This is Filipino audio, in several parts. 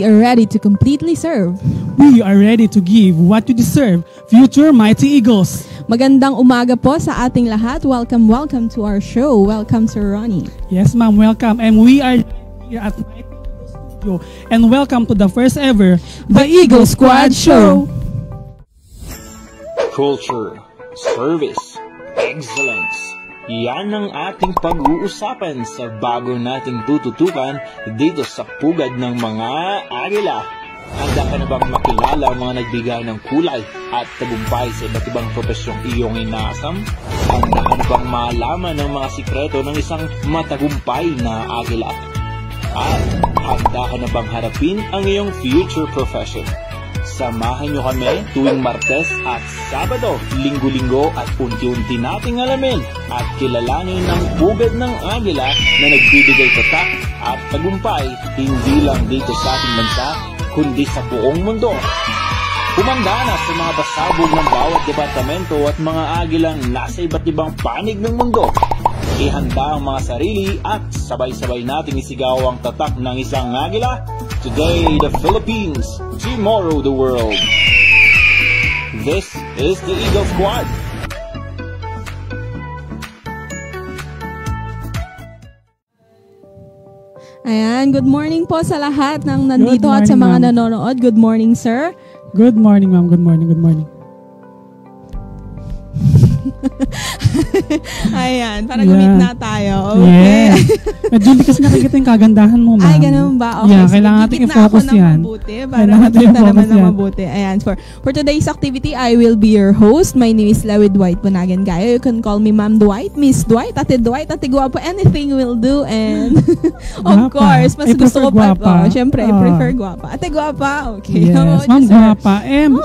We are ready to completely serve. We are ready to give what you deserve, future mighty eagles. Magandang umaga po sa ating lahat. Welcome to our show. Welcome, Sir Ronnie. Yes, ma'am, welcome. And we are here at Mighty Eagle Studio. And welcome to the first ever The Eagle Squad Show. Culture, service, excellence. Yan ang ating pag-uusapan sa bago nating tututukan dito sa pugad ng mga agila. Handa ka na bang makilala ang mga nagbigay ng kulay at tagumpay sa iba't ibang profesyong iyong inaasam? Handa ka na bang malaman ang mga sikreto ng isang matagumpay na agila? At handa ka na bang harapin ang iyong future profession? Samahan nyo kami tuwing Martes at Sabado, Linggo-linggo at unti-unti nating alamin at kilalanin ng pugad ng agila na nagbibigay tatak at tagumpay hindi lang dito sa ating bansa, kundi sa buong mundo. Humanda na sa mga pasabog ng bawat departamento at mga agilang nasa iba't ibang panig ng mundo. Ihanda ang mga sarili at sabay-sabay nating isigaw ang tatak ng isang agila. Today, the Philippines. Tomorrow, the world. This is the Eagle Squad. Ayan, good morning po sa lahat ng nandito at sa mga nanonood. Good morning, sir. Good morning, ma'am. Good morning, good morning. Ayan, para gumit na tayo. Okay. Yeah. Medyo hindi kasi nakikita yung kagandahan mo, ma'am. Ay, ganun ba? Okay. Yeah, so, kailangan natin i-focus yan. Para makita naman ng mabuti. Ayan, for today's activity, I will be your host. My name is Lawid Dwight Punagan Gayo. You can call me Ma'am Dwight, Miss Dwight, Ate Guapo. Anything will do. And of course, mas gusto ko pa. Siyempre, I prefer guwapa. Ate Guapa. Okay. Yes, Ma'am Guapa.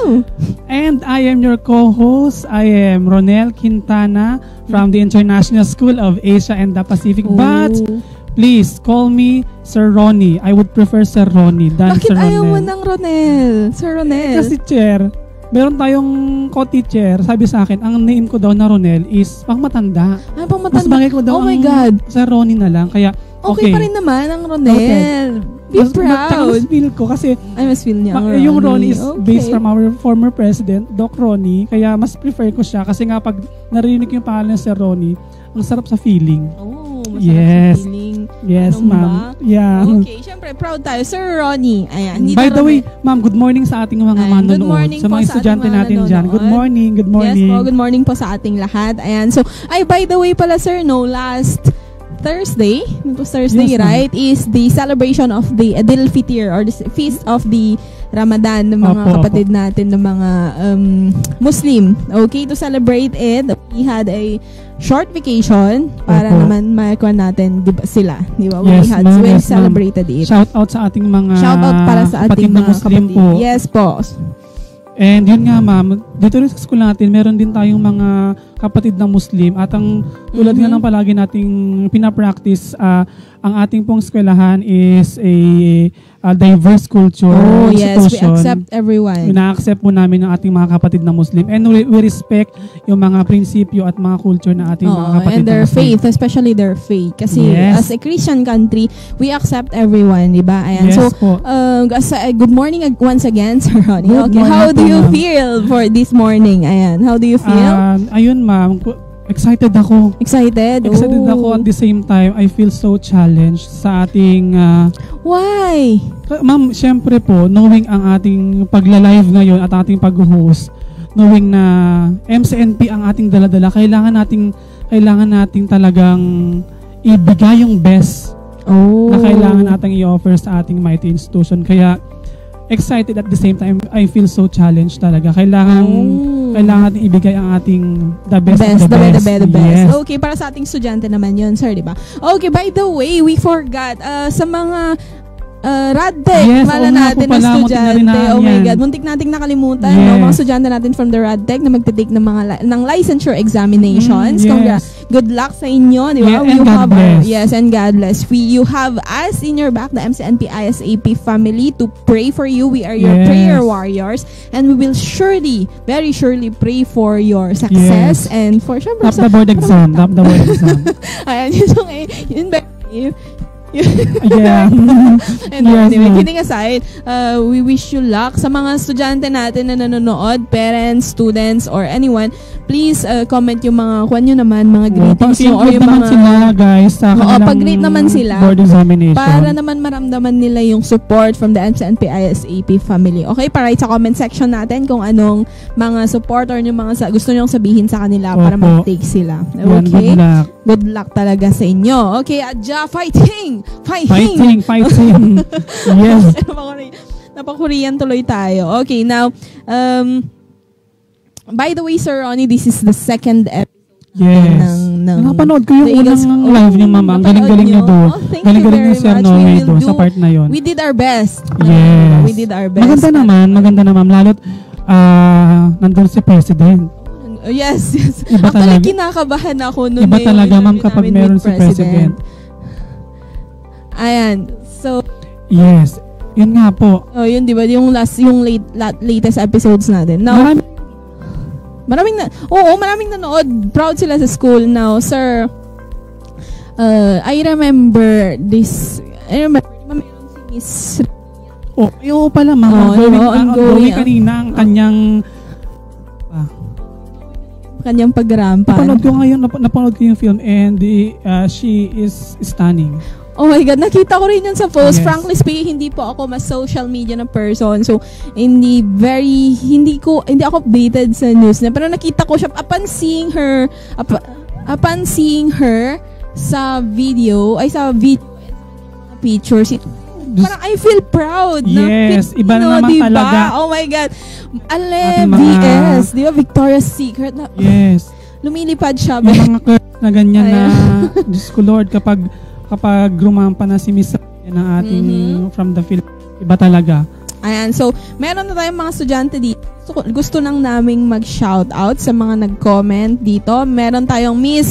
And I am your co-host. I am Ronel Quintana from the International School of Asia and the Pacific. But please call me Sir Ronnie. I would prefer Sir Ronnie than Bakit Sir Ronel. Bakit ayaw mo ng Ronel? Sir Ronel? Kasi chair, meron tayong co-teacher, sabi sa akin, ang name ko daw na Ronel is pang matanda. Ay, pang matanda? Mas bagay ko daw oh my God. Sir Ronnie na lang. Kaya, okay pa rin naman ang Ronel. Be proud. Mas feel ko kasi mas feel niya ang yung Ronnie is based from our former president, Doc Ronnie. Kaya mas prefer ko siya kasi nga pag narinig yung pangalan ni Sir Ronnie, ang sarap sa feeling. Oh, masarap sa feeling. Yes, ma'am. Yeah. Okay, syempre proud tayo. Sir Ronnie. Ayan. By the way, ma'am, good morning sa ating mga manonood. Sa mga estudyante natin dyan. Good morning. Good morning. Yes po, good morning po sa ating lahat. Ayan. So, by the way pala sir, last Thursday, yes, right, is the celebration of the Adil Fitr or the feast of the Ramadan ng mga kapatid natin ng mga Muslim. Okay, to celebrate it, we had a short vacation para naman makakuha natin sila, di ba? Yes, we celebrated it. Shout out sa ating mga para sa ating mga Muslim kapatid. Po. Yes po. And yun nga ma'am, dito rin sa school natin, meron din tayong mga kapatid na Muslim at ang tulad nga ng palagi nating pinapractice, ang ating pong eskwelahan is a diverse culture yes, institution. we accept everyone. Ina-accept po namin ang ating mga kapatid na Muslim and we respect yung mga prinsipyo at mga culture na ating mga kapatid and their na Muslim. faith, especially their faith. Kasi as a Christian country, we accept everyone, di ba? Ayan. Yes, so, good morning once again, Sir Ronnie. Okay, how do you feel for this morning? Ayan, how do you feel? Ayun ma'am, excited ako. Excited ako at the same time. I feel so challenged sa ating... Why? Ma'am, syempre po, knowing ang ating pagla-live ngayon at ating pag-host, knowing na MCNP ang ating dala-dala, kailangan nating talagang ibigay yung best na kailangan nating i-offer sa ating mighty institution. Kaya, excited at the same time, I feel so challenged talaga. Kailangan natin ibigay ang ating the best. The best. Yes. Okay, para sa ating estudyante naman yun, sir, di ba? Okay, by the way, we forgot sa mga Radtech, natin na estudyante. Oh my God, muntik nating nakalimutan. Yes. Mga estudyante natin from the Radtech na magte-take ng licensure examinations. Good luck sa inyo, di ba? Yes, and God bless. You have us in your back, the MCNP-ISAP family, to pray for you. We are your prayer warriors, and we will very surely pray for your success and for Top the board exam. Ayan, yun Yeah. And anyway, kidding aside, we wish you luck sa mga estudyante natin na nanonood, parents, students, or anyone. Please comment yung mga kwan nyo naman, mga greetings nyo, or yung naman mga sila, guys, sa kanilang pag-greet naman sila board examination. para naman maramdaman nila yung support from the MCNP-ISAP family. Okay, para sa comment section natin kung anong mga support or yung mga gusto nyong sabihin sa kanila para mag-take sila. Okay? Yan, good luck talaga sa inyo. Okay, Adja, fighting! Fighting! Yes. Napaka-Korean tuloy tayo. Okay, now, by the way, Sir Ronnie, this is the second episode. Yes. Napanood ko yung unang live niyo, Mama. Ang galing-galing niyo doon. Galing-galing niyo, Sir Noe, doon sa part na yun. We did our best. Yes. We did our best. Maganda naman. Lalo't nandun si President. Yes. Iba Actually, kinakabahan ako noon. Iba talaga, Ma'am, kapag meron si President. Ayan. So, yes. Yun nga po. Oh, yun, di ba? Yung latest episodes natin. Now, maraming nanood. Proud sila sa school now. Sir, I remember this. I remember meron si Miss. Oo pala, Mama. Ongoing kanina ang kanyang pagrampan. Napanood ko yung film and she is stunning. Oh my God, nakita ko rin yun sa post. Yes. Frankly speaking, hindi po ako mas social media na person. So, hindi ako updated sa news na. Pero nakita ko siya upon seeing her sa video pictures. Parang I feel proud. Yes, iba naman diba? talaga. Oh my God. VS, di ba? Victoria's Secret. Yes. Lumilipad siya. Yung mga curves na ganyan na, Diyos ko Lord, kapag rumampa na si Miss ng ating from the film, iba talaga. Ayan, so meron na tayong mga estudyante dito. So, gusto lang naming mag-shout out sa mga nag-comment dito. Meron tayong Miss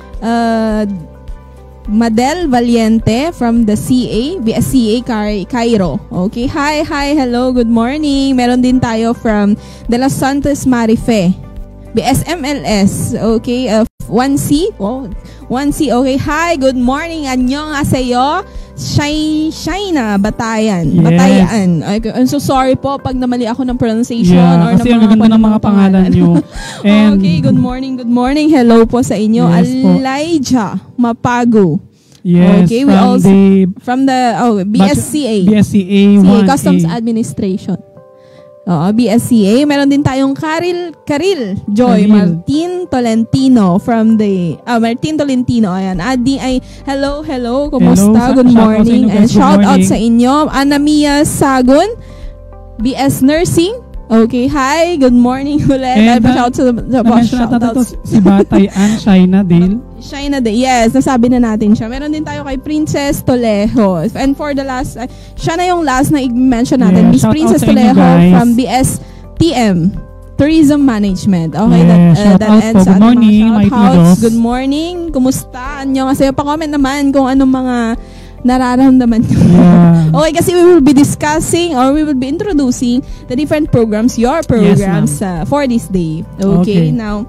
Madel Valiente from the BSCA Cairo. Okay, hi, hello, good morning. Meron din tayo from De Los Santos Marife, BSMLS. Okay, 1C. 1C. Okay, hi, good morning. Annyeonghaseyo. Shaina Batayan. Yes. Batayan. I'm so sorry po pag namali ako ng pronunciation or kasi ng mga mga pangalan nyo. Okay, good morning. Hello po sa inyo. Yes, Elijah Mapago. Yes, okay, from the BSCA. BSCA 1A. Customs Administration. BSCA. Meron din tayong Karil Joy Martin Tolentino from the Martin Tolentino. Ayan. Adi ay hello. Kumusta? Good morning. And shout out sa inyo. Anamia Sagun, BS Nursing. Okay, hi. Good morning ulit. And shout out si Batay Ann Shaina Dale. Yes, nasabi na natin siya. Meron din tayo kay Princess Tolejo. And for the last, siya na yung last na i-mention natin. Miss Princess Tolejo from BSTM, Tourism Management. Okay, that ends at mga shoutouts. Good morning. Kumusta? Kasi pa-comment naman kung anong mga nararamdaman ko. Yeah. Okay, kasi we will be discussing or we will be introducing the different programs, your programs for this day. Okay, now,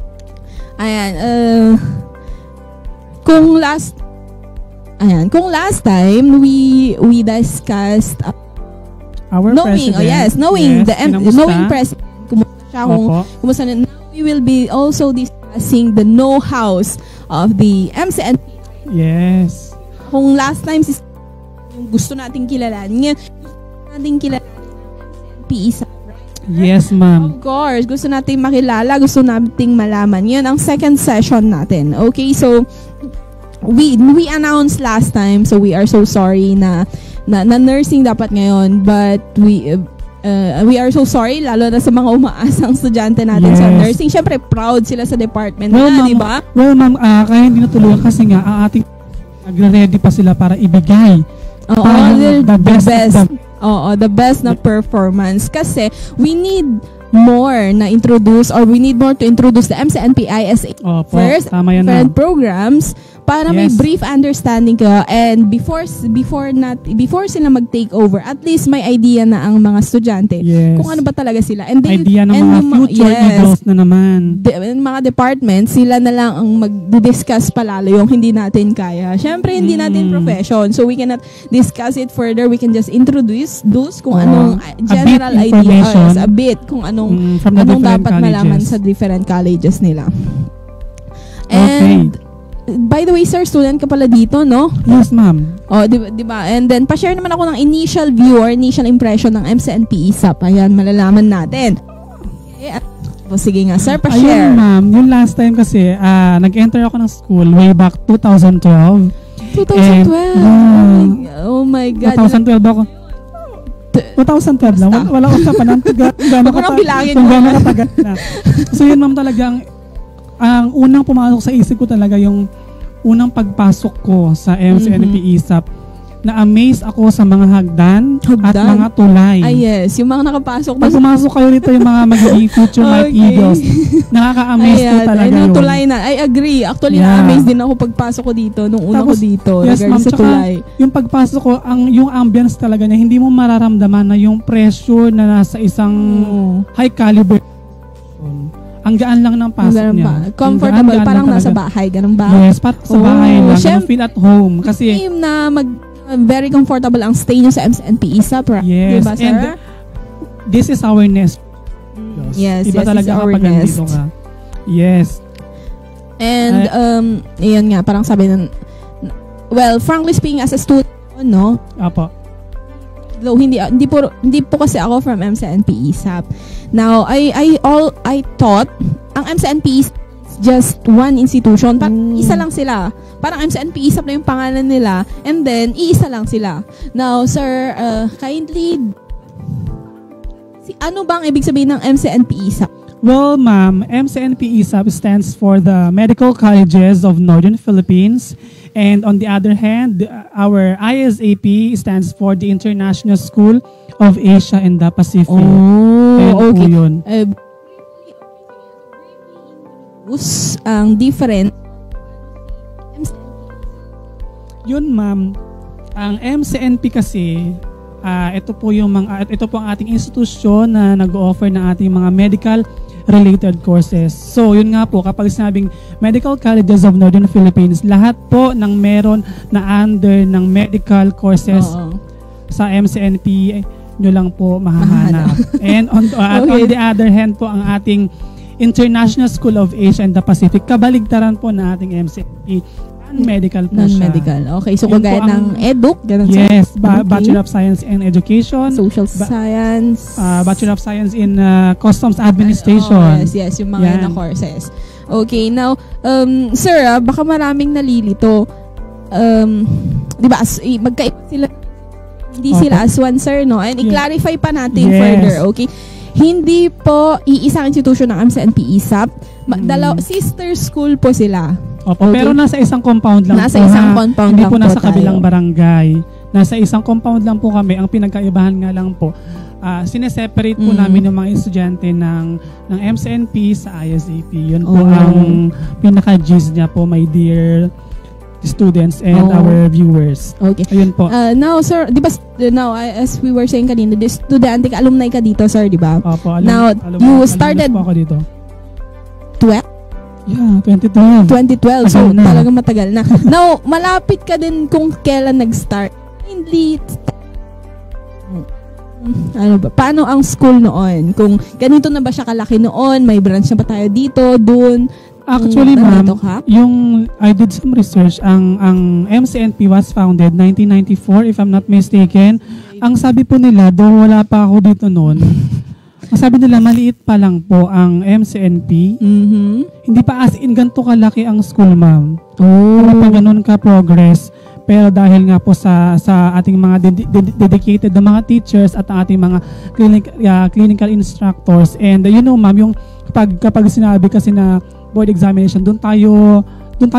ayan, kung last time we discussed knowing president, kumusta siya, kumusta na. Now we will be also discussing the know-hows of the MCNP. Yes. Kung last time yung gusto nating kilalanin, MCNP-ISAP. Yes, ma'am. Of course, gusto nating makilala, gusto nating malaman. Yun ang second session natin. Okay, so we announced last time, so we are so sorry na nursing dapat ngayon, but we are so sorry, lalo na sa mga umaasang estudyante natin sa nursing. Siyempre, proud sila sa department di ba? Well, ma'am, kaya hindi natulungan kasi nga ang ating nagre-ready pa sila para ibigay. The best na performance. Kasi we need more to introduce the MCNP-ISAP first different programs para may brief understanding ka, and before sila mag-take over, at least may idea na ang mga estudyante kung ano ba talaga sila. And then, idea ng mga future eagles na naman. Mga departments, sila na lang ang mag-discuss palalo yung hindi natin kaya. Syempre, hindi natin profession. So, we cannot discuss it further. We can just introduce kung anong general ideas, a bit, kung anong dapat malaman sa different colleges nila. And, by the way, sir, student ka pala dito, no? Yes, ma'am. Oh, di ba? And then, pa-share naman ako ng initial view or initial impression ng MCNP-ISAP. Ayan, malalaman natin. Okay. Sige nga, sir, pa-share. Ayun, ma'am. Yung last time kasi, nag-enter ako ng school way back 2012. 2012? Oh my God. 2012 ako. 2012 lang. Wala ko sa panang kung gano'n katagal na. So yun, ma'am, talagang ang unang pumasok sa isip ko talaga yung unang pagpasok ko sa MCNP-ISAP. Na-amaze ako sa mga hagdan at mga tulay. Yes. Yung mga nakapasok. Pag pumasok kayo dito yung mga magiging future Mike Eagles, nakaka-amaze ko talaga yun. Tulay na. I agree. Actually, na-amaze din ako pagpasok ko dito, nung una ko dito. Yes, ma'am. Sa tulay. Yung pagpasok ko, yung ambience talaga niya, hindi mo mararamdaman na yung pressure na nasa isang high caliber. Ang gaan lang ng pasok niya. Comfortable, parang nasa bahay. Ganun ba? Yes, parang sa bahay lang. Feel at home. Kasi very comfortable ang stay nyo sa MCNP-ISAP. Yes. Diba, sir? And this is our nest. Yes, Iba talaga kapag nandito ka. Yes. And, yun nga, parang sabi ng, well, frankly speaking, as a student, no? Apo. Though hindi po kasi ako from MCNP-ISAP. Now, I thought ang MCNP-ISAP is just one institution. Parang isa lang sila. Parang MCNP-ISAP na yung pangalan nila, and then iisa lang sila. Now, sir, kindly, ano bang ibig sabihin ng MCNP-ISAP? Well, ma'am, MCNP-ISAP stands for the Medical Colleges of Northern Philippines. And on the other hand, our ISAP stands for the International School of Asia and the Pacific. Oh, okay. Yun. Ang different. Yun, ma'am. Ang MCNP kasi, ito po ang ating institusyon na nag-offer ng ating mga medical related courses. So, yun nga po, kapag sinabing Medical Colleges of Northern Philippines, lahat po ng meron na under ng medical courses sa MCNP, nyo lang po mahahanap. And on the other hand po, ang ating International School of Asia and the Pacific, kabaligtaran po na ating MCNP. Non-medical po siya. Non-medical. Okay, so kagaya ng EDUC, ganun sa? Yes, Bachelor of Science in Education. Social Science. Bachelor of Science in Customs Administration. Yes, yung mga na courses. Okay, now, sir, baka maraming nalilito. Di ba, magkaiba sila, hindi sila as one, sir, no? And i-clarify pa natin further, okay? Hindi po iisang institution ng MCNP-ISAP. Sister school po sila. Opo, pero nasa isang compound lang nasa isang compound hindi lang po nasa po kabilang barangay. Nasa isang compound lang po kami. Ang pinagkaibahan nga lang po, sineseparate po namin yung mga estudyante ng MCNP sa ISAP. Yun po ang pinaka-gist niya po, my dear students and our viewers. Okay. Ayun po. Now, sir, di ba, as we were saying kanina, estudyante ka, alumni ka dito, sir, di ba? Opo, now, you started po ako dito. 12? Yeah, 2012. So, talagang matagal na. Now, malapit ka din kung kailan nag-start. Paano ang school noon? Kung ganito na ba siya kalaki noon? May branch na ba tayo dito, dun? Actually, ma'am, I did some research. Ang MCNP was founded 1994, if I'm not mistaken. Ang sabi po nila, though wala pa ako dito noon, ang sabi nila, maliit pa lang po ang MCNP. Hindi pa as in ganito kalaki ang school, ma'am. Wala pa ganun ka progress. Pero dahil nga po sa ating mga dedicated na mga teachers at ating mga clinical instructors. And you know, ma'am, yung kapag sinabi kasi na board examination, doon tayo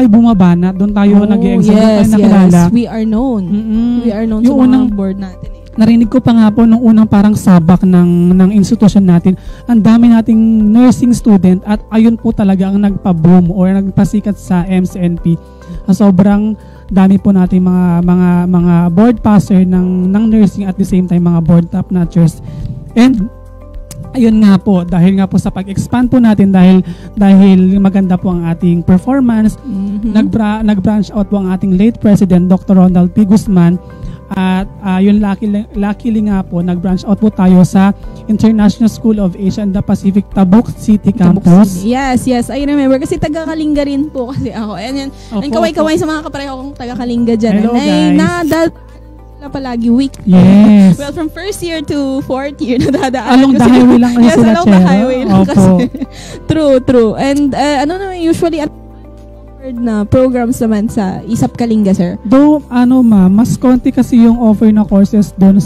bumabana, doon tayo nag-e-exam, doon tayo nakilala. We are known. We are known yung sa mga board natin. narinig ko pa nga po nung unang parang sabak ng institution natin, ang dami nating nursing student at ayun po talaga ang nagpa-boom or nagpasikat sa MCNP. Sobrang dami po nating mga board passer ng nursing at the same time mga board top notchers. And ayun nga po, dahil nga po sa pag-expand po natin, dahil maganda po ang ating performance, nag-branch out po ang ating late President Dr. Ronald P. Guzman. At yun luckily nga po, nag-branch out po tayo sa International School of Asia and the Pacific Tabuk City Campus. Yes, I remember. Kasi taga-Kalinga rin po kasi ako. And kaway-kaway sa mga kapareho kong taga-Kalinga dyan. Hello, guys. Palagi week. Yes. Well, from first year to fourth year, nadadaan. Along the highway lang kasi sila, along the highway lang kasi. True. And ano naman usually na programs naman sa ISAP Kalinga, sir? Though, mas konti kasi yung offer na courses doon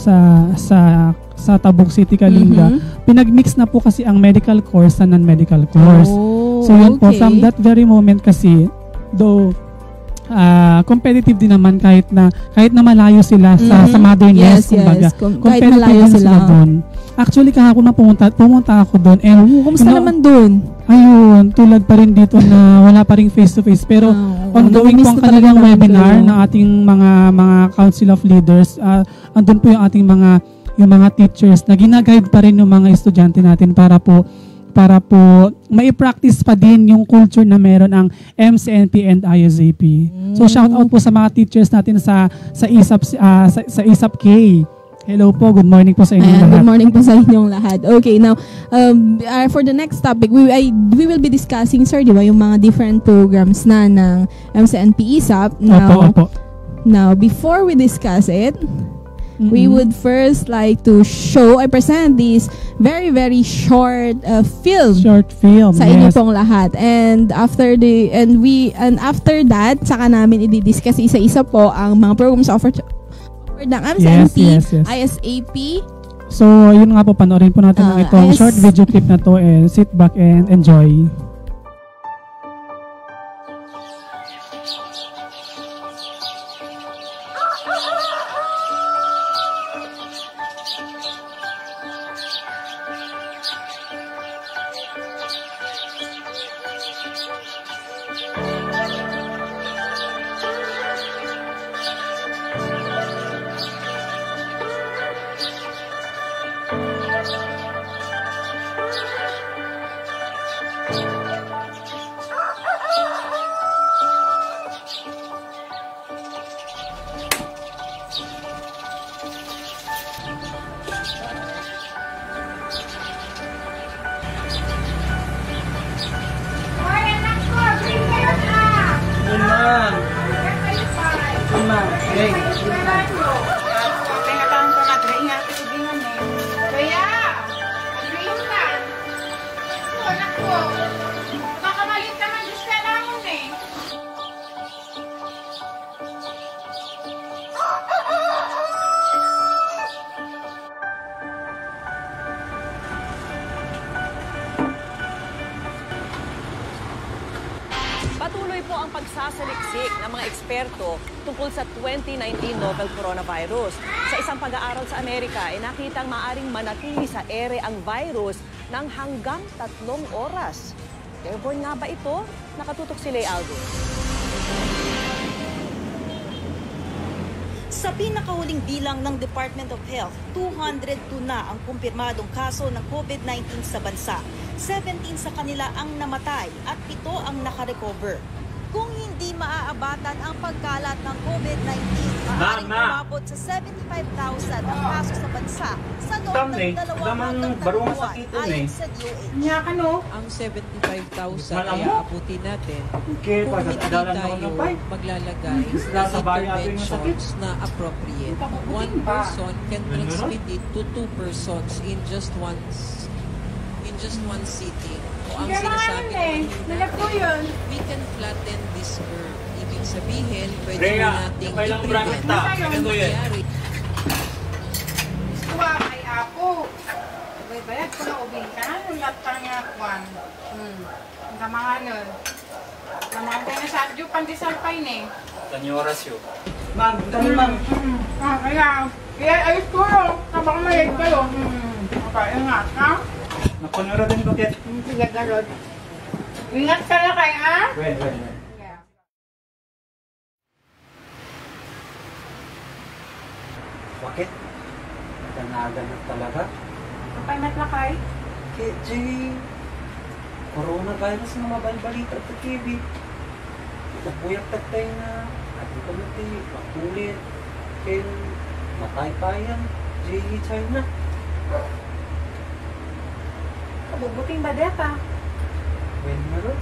sa Tabuk City, Kalinga. Pinag-mix na po kasi ang medical course sa non-medical course. So yun po, from that very moment kasi, though, competitive din naman kahit na malayo sila sa mother nest, kumbaga. Kahit malayo sila doon. Actually, kahapon na pumunta ako doon. And kumusta naman doon? Ayun, tulad pa rin dito na wala pa rin face-to-face. Pero ongoing po ang kanilang webinar ng ating mga Council of Leaders. Andun po yung ating mga teachers na ginaguide pa rin yung mga estudyante natin para po mai-practice pa din yung culture na meron ang MCNP and ISAP. So shout out po sa mga teachers natin sa ISAP K. Hello po, good morning po sa inyong lahat. Good morning po sa inyong lahat. Okay, now for the next topic, we will be discussing, sir, di ba, yung mga different programs na ng MCNP-ISAP. Now, before we discuss it, we would first like to present this very, very short film. Short film. Sa inyo pong lahat. And after that, saka namin i-discuss isa-isa po ang mga programs offered ng MCNP, ISAP. So, yun nga po, panoorin po natin ang itong short video clip na to. Sit back and enjoy. Patuloy po ang pagsasaliksik ng mga eksperto tungkol sa 2019 novel coronavirus. Sa isang pag-aaral sa Amerika, nakitang maaring manatili sa ere ang virus ng hanggang 3 oras. Airborne nga ba ito? Nakatutok si Lay Aldo. Sa pinakahuling bilang ng Department of Health, 202 na ang kumpirmadong kaso ng COVID-19 sa bansa. 17 sa kanila ang namatay at 7 ang nakarecover. Kung hindi maaabatan ang pagkalat ng COVID-19, maaaring umabot sa 75,000 ang kaso sa bansa sa loob ng 2 hanggang 3 buwan ayon sa DOH. Ang 75,000 ay aabutin natin kung hindi tayo maglalagay sa interventions na appropriate. One person can transmit it to 2 persons in just one sitting. O ang sinasabi natin, we can flatten this curve. Ibig sabihin, pwede natin i-prevent na mangyari. Kuha kay Apo. Bayad ko na ubing ka. Lahat ka nga kwan. Ang mga nun. Ang mga tayo na sa Adyo, pandisalpay na eh. Tanyo oras yun. Ma'am, kami ma'am. Kaya ayos ko yun. Kapag mayag kayo. Okay, ingat, ha? Nakunura din bakit? Sige, garod. Ingat ka na kayo, ha? Well. Bakit? Ganagana talaga? Kapay matlakay. KJ, coronavirus na mabalbalita sa TV. Napuyak tatay na, at ito natin, makulit, ken, matay-payan, J.E. China. Kabubuting ba deta? When meron?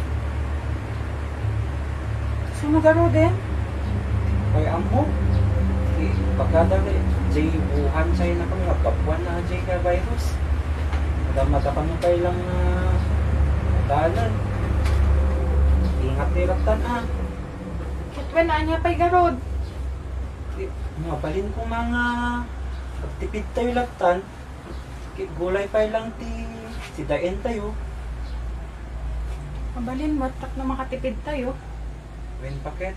Sumagaro din? Kaya amo, pagkadali, J. Wuhan, China kami, kapuan na J. ka virus. Madamata kami kailang dalan. Ingat niraptan Kitwen na niya pa'y garod. Mabalin ko mga pagtipid tayo laptan. Gulay pa lang si Daen tayo. Mabalin mo, tak na makatipid tayo. When paket?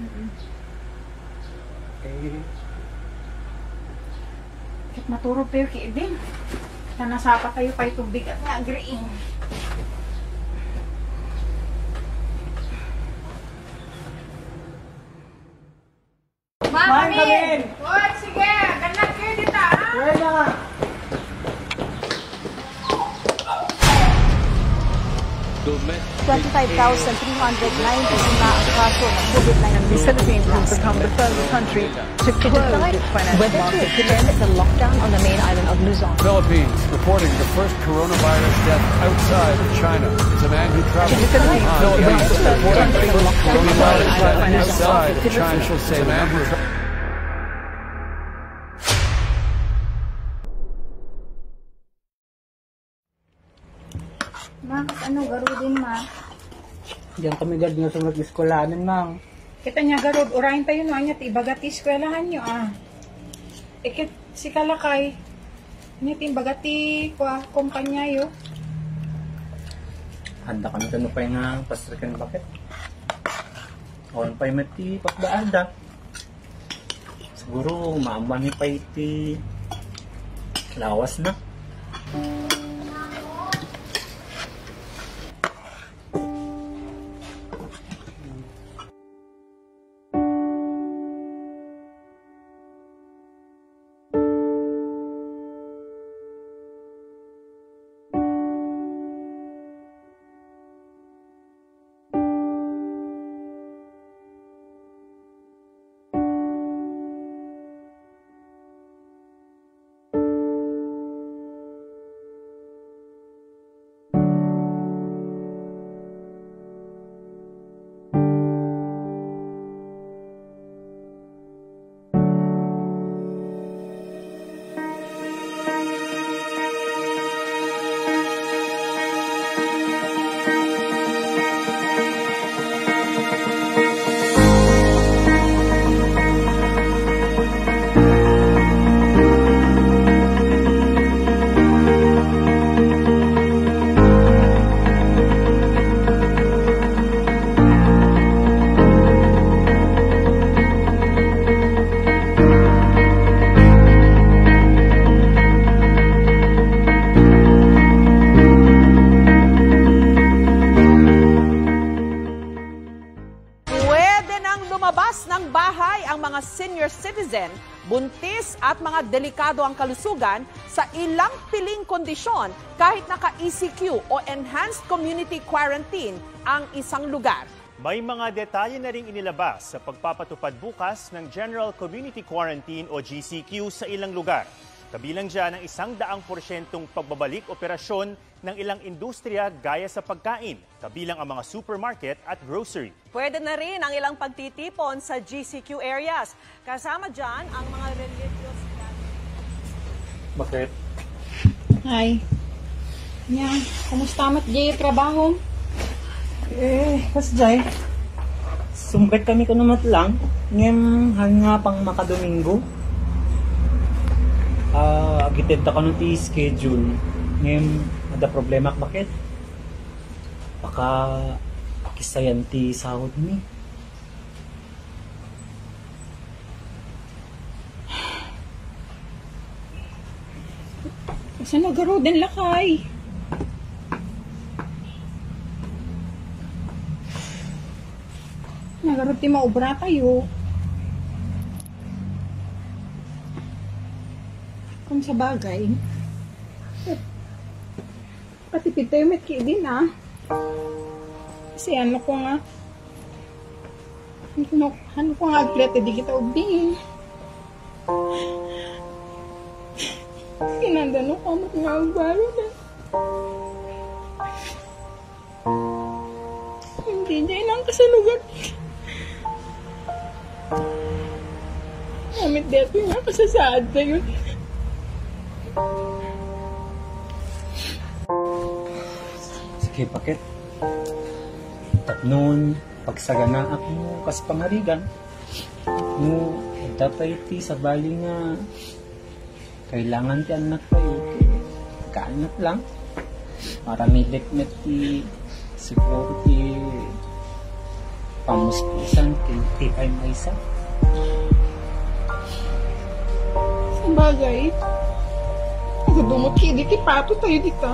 Okay. Kit maturo pa yung kiibin. Nasapa kayo pa'y tubig at nga-agreeing. Mami! Uy, sige! Ganat kayo dito, ha? Kaya na nga! 25,390 na ang kaso ng COVID-19. The Philippines has become the first country to close its financial market. To end the lockdown on the main island of Luzon. Philippines reporting the first coronavirus death outside of China. It's a man who traveled The Philippines Philippines reporting the first coronavirus death financial outside of market. China. Say the man who Ma, ano, garo din, ma? Diyan kami gad nga sa mag-eskwelanan, mang. Kita niya garod, urahin tayo no, anya, ibagati eskwelahan nyo, Ikit, si Kalakay, anya, timbagati, kumpanya yo. Handa kami tanong pa nga pastrikan bakit? Awan pa yung mati pagdaanda. Siguro maamani pa iti lawas na. Senior citizen, buntis at mga delikado ang kalusugan sa ilang piling kondisyon kahit naka-ECQ o Enhanced Community Quarantine ang isang lugar. May mga detalye na ring inilabas sa pagpapatupad bukas ng General Community Quarantine o GCQ sa ilang lugar. Kabilang dyan ang 100% pagbabalik operasyon ng ilang industriya gaya sa pagkain, kabilang ang mga supermarket at grocery. Pwede na rin ang ilang pagtitipon sa GCQ areas. Kasama dyan ang mga religious... Bakit? Hi. Nya, kumusta mat Jay trabaho? Kas Jay. Sumbet kami ko naman lang. Ngem, hanga pang makadomingo. Agitid ta ka nung schedule. Ngem, ada problema bakit? Baka pakisayan ti sahod ni. Saan nagaro din lakay? Nagaro ti maubra tayo. Kung sa bagay, patipid tayo met din kasi ano ko nga aglet, di kita ubing. Kinandano ko mat nga agbaro na. Hindi niya ilang kasalugan. Amit dito nga kasasaad na yun. Sige, bakit? Noon, pagsagana ako kas pangarigan, no, dapat iti sa bali nga kailangan ti anak tayo, kaanak lang. Para may dekmet ti siguro ti pamuspusan, ti MCNP-ISAP. Sa bagay, dumot kidi ti pato tayo dito.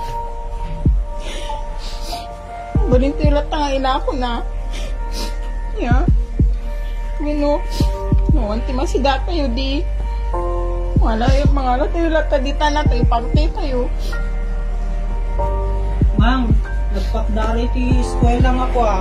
Balintilat nga ina ako na. Yeah. Wino. No, anti masida tayo di. Wala yung mga tayo lata dita na tayo. Parte tayo. Mang, nagpakdari ti eskwela nga ako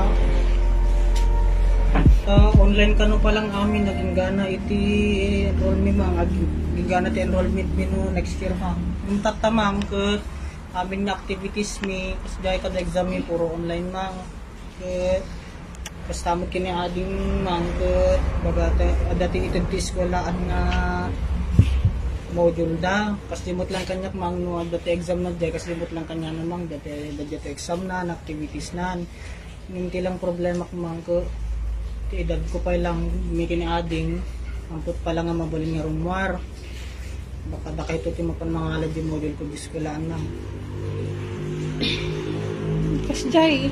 online ka no pa lang amin naging gana iti enrollment mang. Naging gana ti enrollment no next year mang. Yung tatamang kat aming na activities mi kasi dahil kada exam mi puro online mang ket kastamot kini ading mang ket bagata dati ito ti eskwelaan nga module da kasi limot lang kanyak mang no dati exam na dahil kasi limot lang kanya namang dati exam na activities na hindi lang problema ko mang ko ti edad ko pa lang mi kini ading ampot pa lang nga mabalin nga rumwar baka da kahit ito mapanmangalad yung module ko eskwelaan na. Kasjay.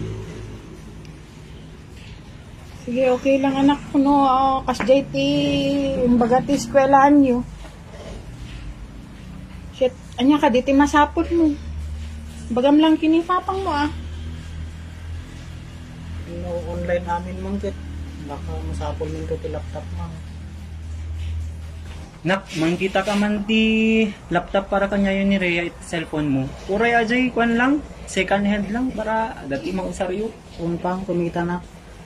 Sige, okay lang anak ko no. Kasjay ti imbaga ti eskwelaan nyo. Shit, anya ka diti masapot mo. Bagam lang kinipapang mo No, online namin mangkit. Baka masapol nito ti laptop mang. Nak, mangkita ka man ti laptop para kanya yun ni Rhea it cellphone mo. Uray ajay kwan lang, second hand lang para dati mang usaryo. Umpang kumita na.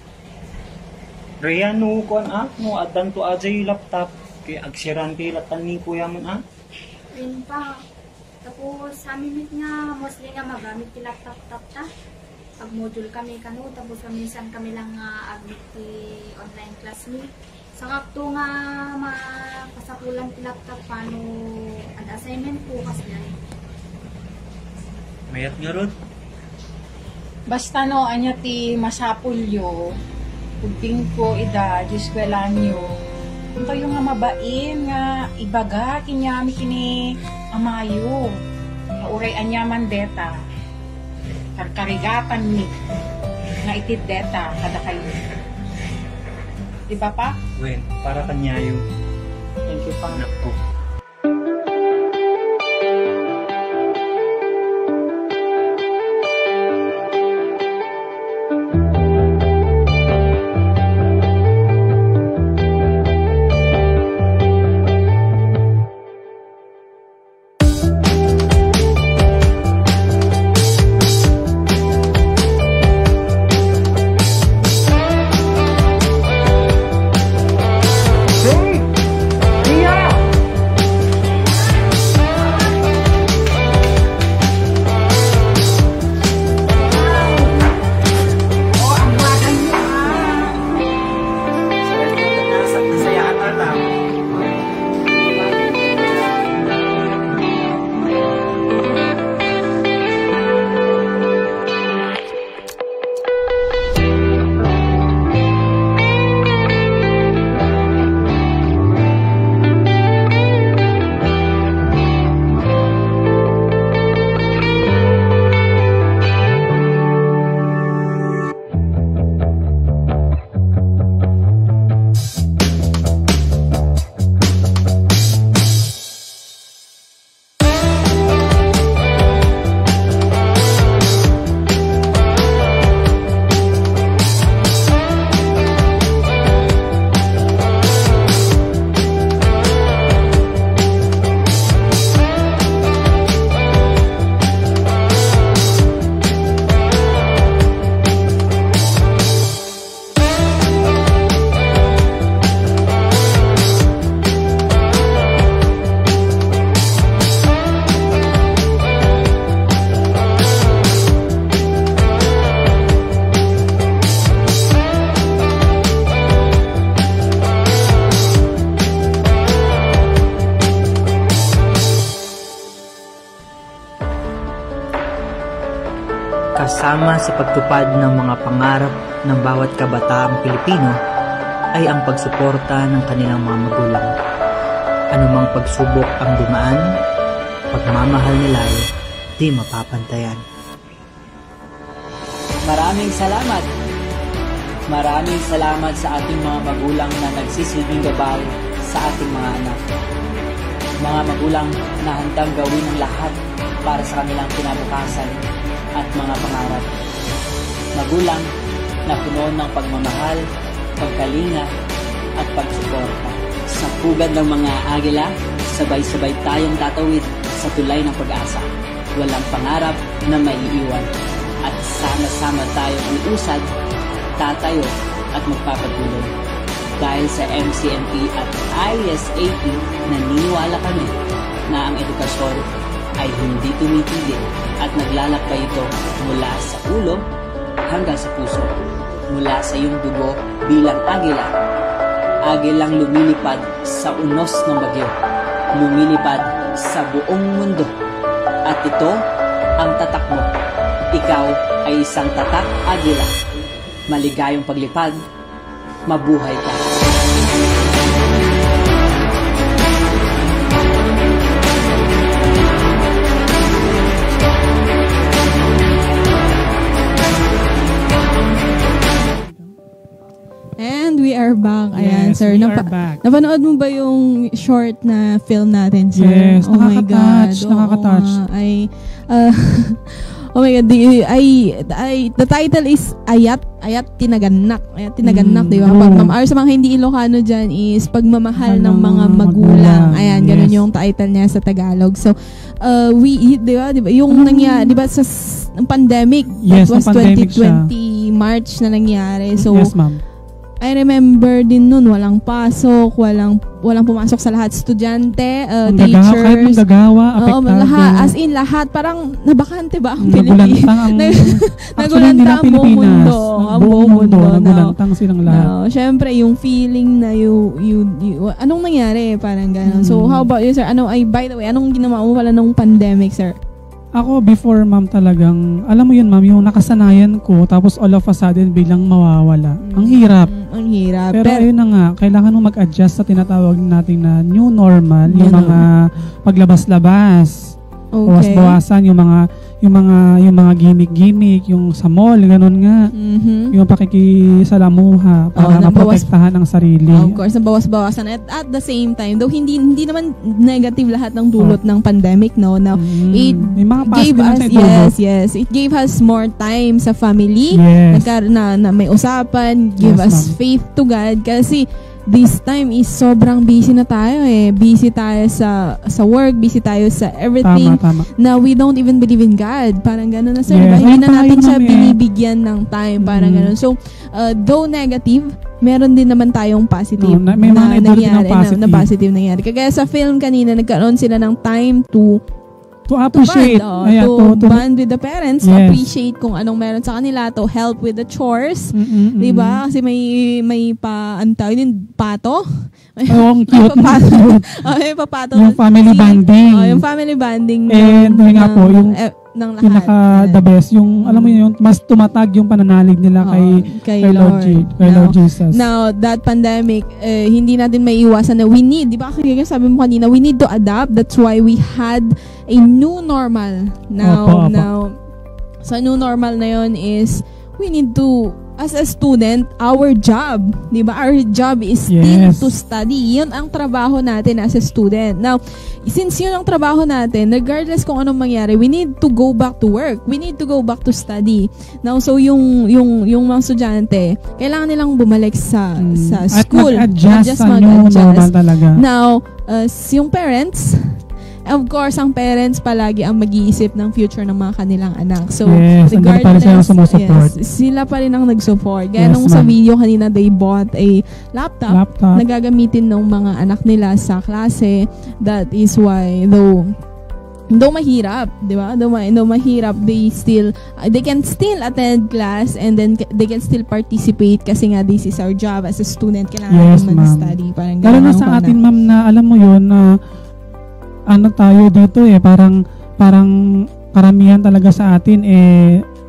Rhea no kwan no adan to ajay laptop kay agsiran ti latan ni kuya man Rin pa. Tapos sa amin nga mostly nga magamit ti laptop ta. Pag module kami kanu tapos minsan kami lang admit ti online class ni. Sa kakto nga mapasakulan ti laptop paano ang assignment po kasi yan. Mayat nga rod. Basta no, anya ti masapulyo, pagting ko ida, eskwelaan nyo. Kung kayo nga mabain nga ibaga, kinyami kini amayo. Nauray anya man deta. Karkarigatan ni nga itid deta kada kayo. Diba pa? Wen, para kanya yun. Thank you pa. Nako. Kasama sa pagtupad ng mga pangarap ng bawat kabataang Pilipino ay ang pagsuporta ng kanilang mga magulang. Anumang pagsubok ang dumaan, pagmamahal nila ay di mapapantayan. Maraming salamat! Maraming salamat sa ating mga magulang na nagsisilbing gabay sa ating mga anak. Mga magulang na handang gawin ang lahat para sa kanilang kinabukasan at mga pangarap. Magulang na puno ng pagmamahal, pagkalinga at pagsuporta. Sa pugad ng mga agila, sabay-sabay tayong tatawid sa tulay ng pag-asa. Walang pangarap na maiiwan. At sama-sama tayong uusad, tatayo at magpapatuloy. Dahil sa MCNP at ISAP, naniniwala kami na ang edukasyon ay hindi tumitigil at naglalakbay ito mula sa ulo hanggang sa puso. Mula sa iyong dugo bilang agila. Agilang lumilipad sa unos ng bagyo. Lumilipad sa buong mundo. At ito ang tatak mo. Ikaw ay isang tatak agila. Maligayong paglipad. Mabuhay ka. And we are back. Ayan, Yes, sir. we are back. Napanood mo ba yung short na film natin, sir? Yes, oh my God. nakaka-touch. Oh my God, the title is Ayat Tinaganak. Ayat Tinaganak, di ba? Or sa mga hindi Ilocano dyan is Pagmamahal ng mga magulang. Ayan, ganun yung title niya sa Tagalog. So, di ba, yung nangyari, di ba, sa pandemic, yes, that was pandemic 2020 March na nangyari. So, yes, ma'am. I remember din nun, walang pasok, walang pumasok sa lahat, estudyante, teachers. Kahit manggagawa, apektado. Lahat, parang nabakante ba ang Pilipinas? Nagulantang ang buong mundo. Ang buong mundo. Nagulantang silang lahat. No, syempre, yung feeling na anong nangyari? Parang gano'n. So, how about you, sir? By the way, anong ginawa mo pala nung pandemic, sir? Ako, before, ma'am, talagang, alam mo yun, ma'am, yung nakasanayan ko, tapos all of a sudden, biglang mawawala. Ang hirap. Ang hirap. Pero ayun na nga, kailangan mo mag-adjust sa tinatawag natin na new normal, yung mga paglabas-labas. Okay. Bawas-bawasan yung mga gimmick-gimmick, yung sa mall, ganun nga. Yung pakikisalamuha para maprotektahan ang sarili. Of course, nabawas-bawasan. At the same time, though hindi naman negative lahat ng dulot ng pandemic, no? Now, it gave us, it gave us more time sa family. Yes. Na may usapan, give us faith to God. Kasi this time is sobrang busy na tayo eh. Busy tayo sa work, busy tayo sa everything. Tama. Na we don't even believe in God. Parang gano'n na, sir. Diba? Hindi na natin siya binibigyan ng time. Parang gano'n. So, though negative, meron din naman tayong positive may mga nangyari na positive nangyari. Kagaya sa film kanina, nagkaroon sila ng time to appreciate, to bond with the parents, to appreciate kung anong meron sa kanila, to help with the chores, diba? Kasi may pato. Ang cute. May papato. Yung family bonding. Yung family bonding. And yun nga po, yung ng lahat. Pinaka the best, yung alam mo yun, mas tumatag yung pananalig nila kay Lord Jesus. Now, that pandemic, hindi natin maiiwasan na we need, di ba kaya sabi mo kanina, we need to adapt. That's why we had a new normal. Now, sa new normal na yun is, we need to, as a student, our job, di ba? Our job is still to study. Yun ang trabaho natin as a student. Now, since yun ang trabaho natin, regardless kung anong mangyari, we need to go back to work. We need to go back to study. Now, so yung mga estudyante, kailangan nilang bumalik sa school. At mag-adjust sa new normal talaga. Now, yung parents, of course, ang parents palagi ang mag-iisip ng future ng mga kanilang anak. So, regardless, sila pa rin ang nag-support. Gaya nung sa video kanina, they bought a laptop na gagamitin ng mga anak nila sa klase. That is why, though mahirap, di ba? Though mahirap, they can still attend class and then they can still participate kasi nga this is our job as a student. Kailangan mag-study. Lalo na sa atin, ma'am, na alam mo yun, na tayo dito parang karamihan talaga sa atin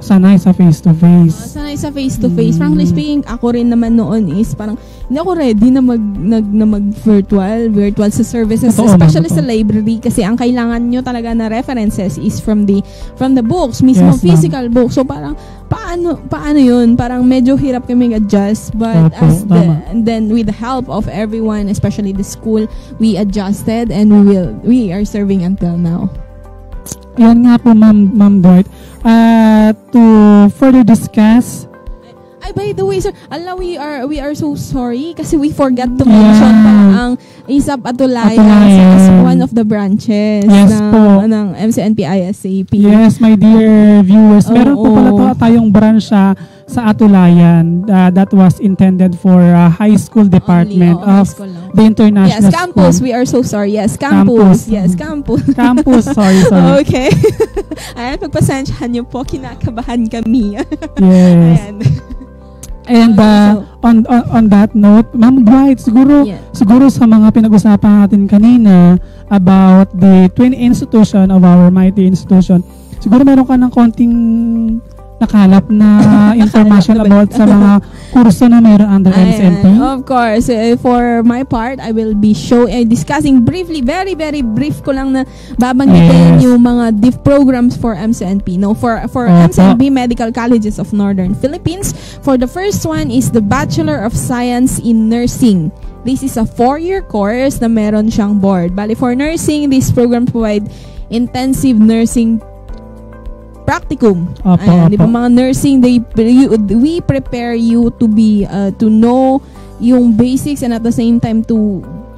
sanay sa face-to-face. Sanay sa face-to-face. Frankly speaking, ako rin naman noon is parang hindi ako ready na mag-virtual sa services, especially sa library, kasi ang kailangan nyo talaga na references is from the books, mismo physical books. So parang paano yun? Parang medyo hirap kami adjust, but and then with the help of everyone, especially the school, we adjusted and we are serving until now. Yan nga po, Ma'am Dwight. To further discuss, by the way, sir, we are so sorry kasi we forgot to mention ang ISAP Atulayan as one of the branches ng MCNP-ISAP. Yes, my dear viewers. Meron po pala tayong branch sa Atulayan that was intended for high school department of the international campus. School. We are so sorry. Yes, campus. Yes, campus. Campus, sorry. Okay. Ayan, pagpasensyahan niyo po, kinakabahan kami. Yes. Ayan. And on that note, Ma'am Dwight, siguro sa mga pinag-usapan natin kanina about the twin institution of our mighty institution, siguro meron ka ng konting nakalap na information about sa mga kurso na meron under MCNP? Of course. For my part, I will be discussing briefly, very, very brief ko lang na babanggitin yung mga diff programs for MCNP. No, for MCNP Medical Colleges of Northern Philippines. For the first one is the Bachelor of Science in Nursing. This is a 4-year course na meron siyang board. Bali, for nursing, this program provide intensive nursing practicum. Di ba, mga nursing, we prepare you to be to know yung basics, and at the same time to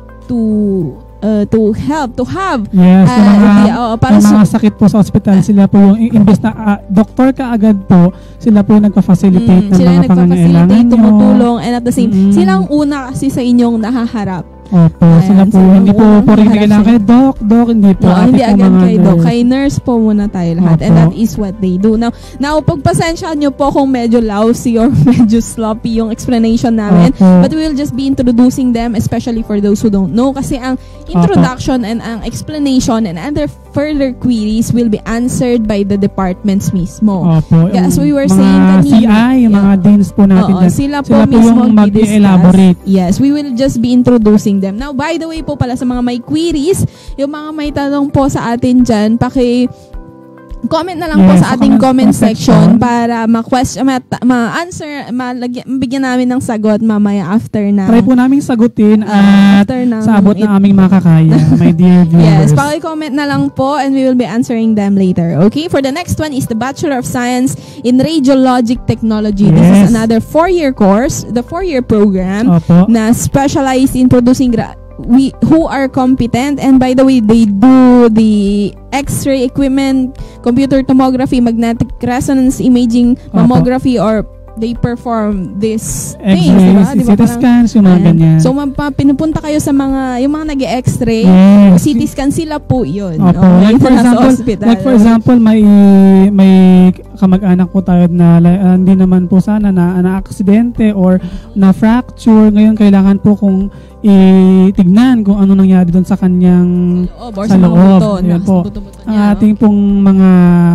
have para sa mga sakit po sa ospital, sila po yung imbes na doktor ka agad po, sila po nagpa-facilitate ng mga pangangailangan nyo, tumutulong, and at the same silang una kasi sa inyong nahaharap. Opo, sila po, hindi po rin kailangan kay Doc, hindi po. Hindi agad kay Doc, kay nurse po muna tayo lahat. And that is what they do. Now pagpasensya nyo po kung medyo lousy or medyo sloppy yung explanation namin, but we will just be introducing them, especially for those who don't know, kasi ang introduction and ang explanation and other further queries will be answered by the departments mismo. As we were saying kanina, CI, yung mga deans po natin, sila po mismo yung mag-elaborate. Yes, we will just be introducing them. Now, by the way po pala, sa mga may queries, yung mga may tanong po sa atin dyan, comment na lang po sa ating comment section para ma-answer, mabigyan namin ng sagot mamaya after na. Try po namin sagutin at sa abot na aming makakaya, my dear viewers. Yes, paki-comment na lang po and we will be answering them later. Okay, for the next one is the Bachelor of Science in Radiologic Technology. This is another 4-year course, the 4-year program na specialized in producing who are competent, and by the way, they do the X-ray equipment, computer tomography, magnetic resonance imaging, mammography, or they perform these things, diba? CT scans, yung mga ganyan. So, pinupunta kayo sa yung mga nag-X-ray, CT scan, sila po yun. Like for example, may kamag-anak po tayo na hindi naman po sana na aksidente or na fracture. Ngayon, kailangan po kung itignan kung ano nangyari doon sa kanyang sa loob. Ang ating pong mga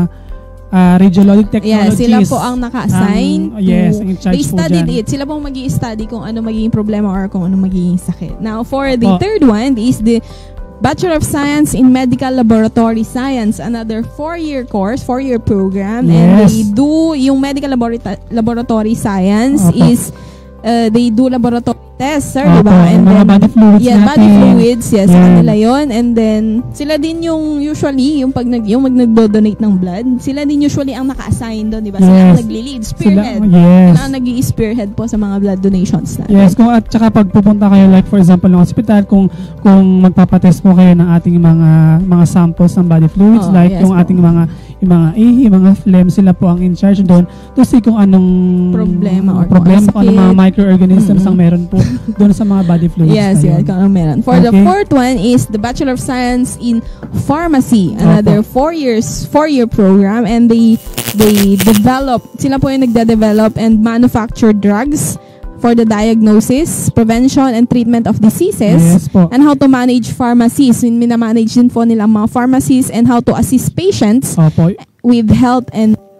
radiologic technologies. Sila po ang naka-assign. They studied it. Sila pong mag-i-study kung ano magiging problema or kung ano magiging sakit. Now, for the third one is the Bachelor of Science in Medical Laboratory Science, another 4-year course, 4-year program, and they do yung medical laboratory science is they do laboratory tests, sir, diba? And mga body fluids natin. Body fluids, kanila yun. And then, sila din yung usually, yung nagdo-donate ng blood, sila din usually ang naka-assign doon, diba? Sila ang nagli-lead, spearhead. Sila ang nag-i-spearhead po sa mga blood donations natin. Yes, at saka pag pupunta kayo, like for example, ng hospital, kung magpapatest po kayo ng ating mga samples ng body fluids, yung ating mga ihi, mga phlegm, sila po ang in charge doon to see kung anong problema, kung anong mga microorganisms ang meron po doon sa mga body fluids. Kung anong meron. For the fourth one is the Bachelor of Science in Pharmacy, another 4-year program, and they develop, sila po yung nagde-develop and manufacture drugs for the diagnosis, prevention, and treatment of diseases, and how to manage pharmacies. Minamanage din po nila mga pharmacies and how to assist patients with health and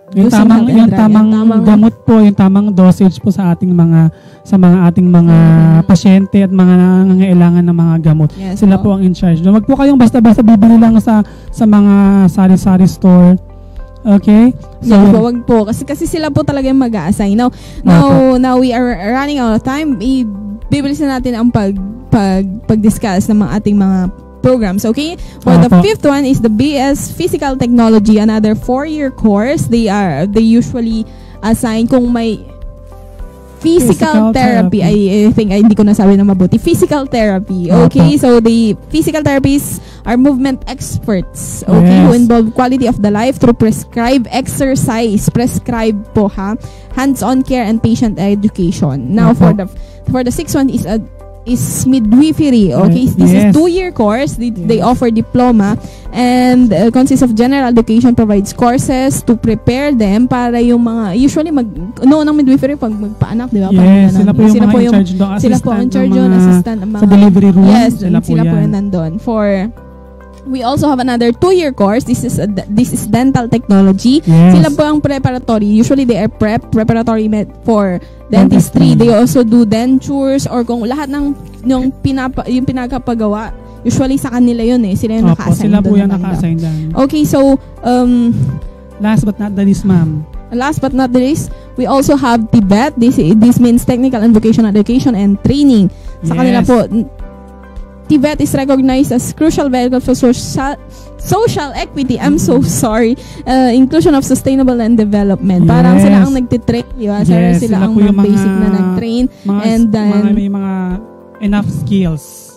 Yung tamang gamot po, yung tamang dosage po sa ating mga ating mga pasyente at mga nangangailangan ng mga gamot. Yes, Sila po ang in charge. Wag po kayong basta-basta bibili lang sa mga sari-sari store. Okay? So, wag po. Kasi sila po talaga yung mag-a-assign. Now we are running out of time. Bibilisan natin ang pag-discuss ng ating mga programs. Okay? For the fifth one is the BS Physical Technology, another 4-year course. They usually assign kung may physical therapy. I think hindi ko nasabi na mabuti. Physical therapy. Okay? So the physical therapists are movement experts. Okay? Who involve quality of the life through prescribed exercise. Prescribed po ha. Hands-on care and patient education. Now for the sixth one is midwifery. Okay, this is 2-year course. They offer diploma and consists of general education, provides courses to prepare them para yung mga usually ng midwifery pag magpaanak, di ba? Yes, sila po yung in charge doon. Sila po in charge doon, assistant sa delivery room. Yes, sila po yan nandun. We also have another 2-year course. This is dental technology. Yes. Sila po ang preparatory. Usually they are preparatory for dentistry. They also do dentures or kung lahat ng yung pinagpagawa. Usually sa kanila yun eh. Sila yung naka-assign. Sila po yung naka-assign dyan. Okay, so last but not the least, ma'am. Last but not the least, we also have TVET. This means Technical and Vocational Education and Training. Sa kanila po, TVET is recognized as crucial vehicle for social equity. I'm so sorry. Inclusion of sustainable and development. Parang sila ang nagtitrain, di ba? Sila ang mga basic na nag-train. And then, may mga enough skills.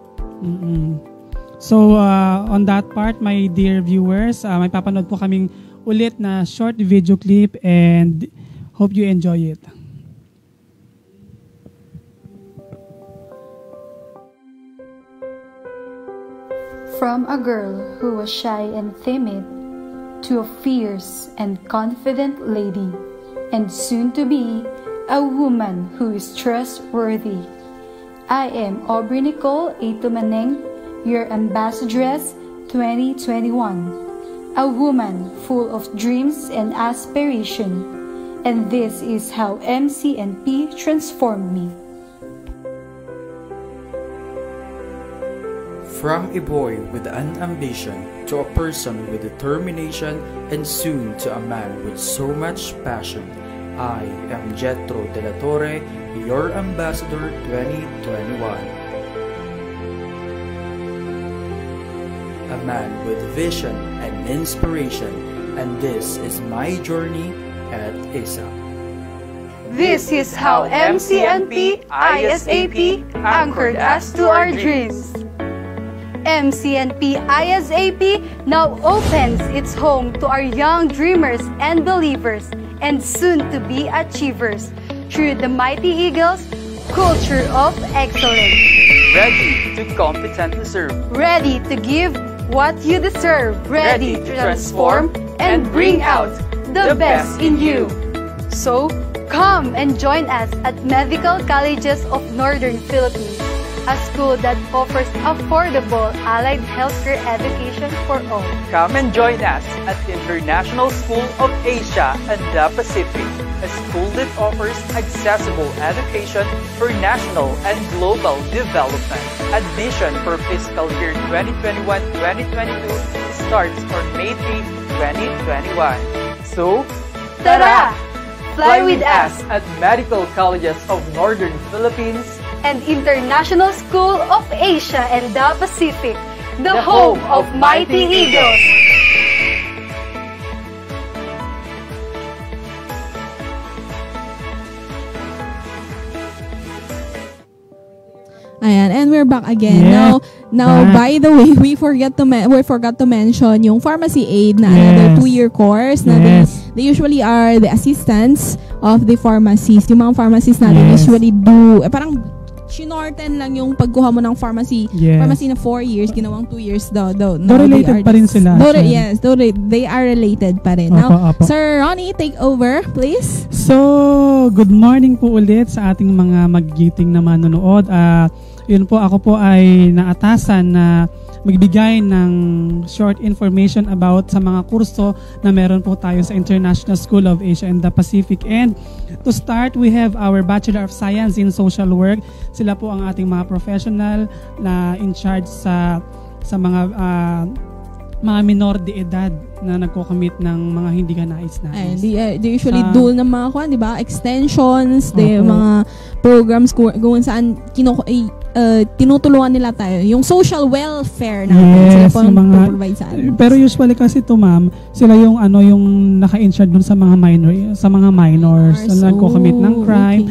So, on that part, my dear viewers, may papanood po kaming ulit na short video clip and hope you enjoy it. From a girl who was shy and timid to a fierce and confident lady, and soon to be a woman who is trustworthy. I am Aubrey Nicole Itumaneng, your Ambassadress 2021, a woman full of dreams and aspiration, and this is how MCNP transformed me. From a boy with an ambition to a person with determination and soon to a man with so much passion, I am Jetro De La Torre, your Ambassador 2021. A man with vision and inspiration, and this is my journey at ISAP. This is how MCNP-ISAP anchored us to our dreams. MCNP-ISAP now opens its home to our young dreamers and believers and soon-to-be achievers through the Mighty Eagles culture of excellence. Ready to competently serve. Ready to give what you deserve. Ready to transform and bring out the best in you. So, come and join us at Medical Colleges of Northern Philippines, a school that offers affordable allied healthcare education for all. Come and join us at International School of Asia and the Pacific, a school that offers accessible education for national and global development. Admission for fiscal year 2021-2022 starts on May 3, 2021. So, tara! Fly with us at Medical Colleges of Northern Philippines and International School of Asia and the Pacific, the home of Mighty Eagles. Ayan, and we're back again. Yeah. Now, by the way, we forgot to mention yung pharmacy aid na another 2-year course na they usually are the assistants of the pharmacies. Yung mga pharmacies natin usually do parang shinorten lang yung pagkuha mo ng pharmacy na 4 years, ginawang 2 years daw. Related pa rin sila. They are related pa rin. Now, Sir Ronnie, take over, please. So, good morning po ulit sa ating mga magigiting na manonood. Yun po, ako po ay naatasan na magbigay ng short information about sa mga kurso na meron po tayo sa International School of Asia and the Pacific. And to start, we have our Bachelor of Science in Social Work. Sila po ang ating mga professional na in charge sa mga minor de edad na nagko-commit ng mga hindi ka nais-nais. They usually do ng mga di ba? Extensions, mga programs kung saan tinutulungan nila tayo. Yung social welfare natin, sila po ang provide sa atin. Pero usually kasi to ma'am, sila yung yung naka-in-charge dun sa mga minors na nagko-commit ng crime,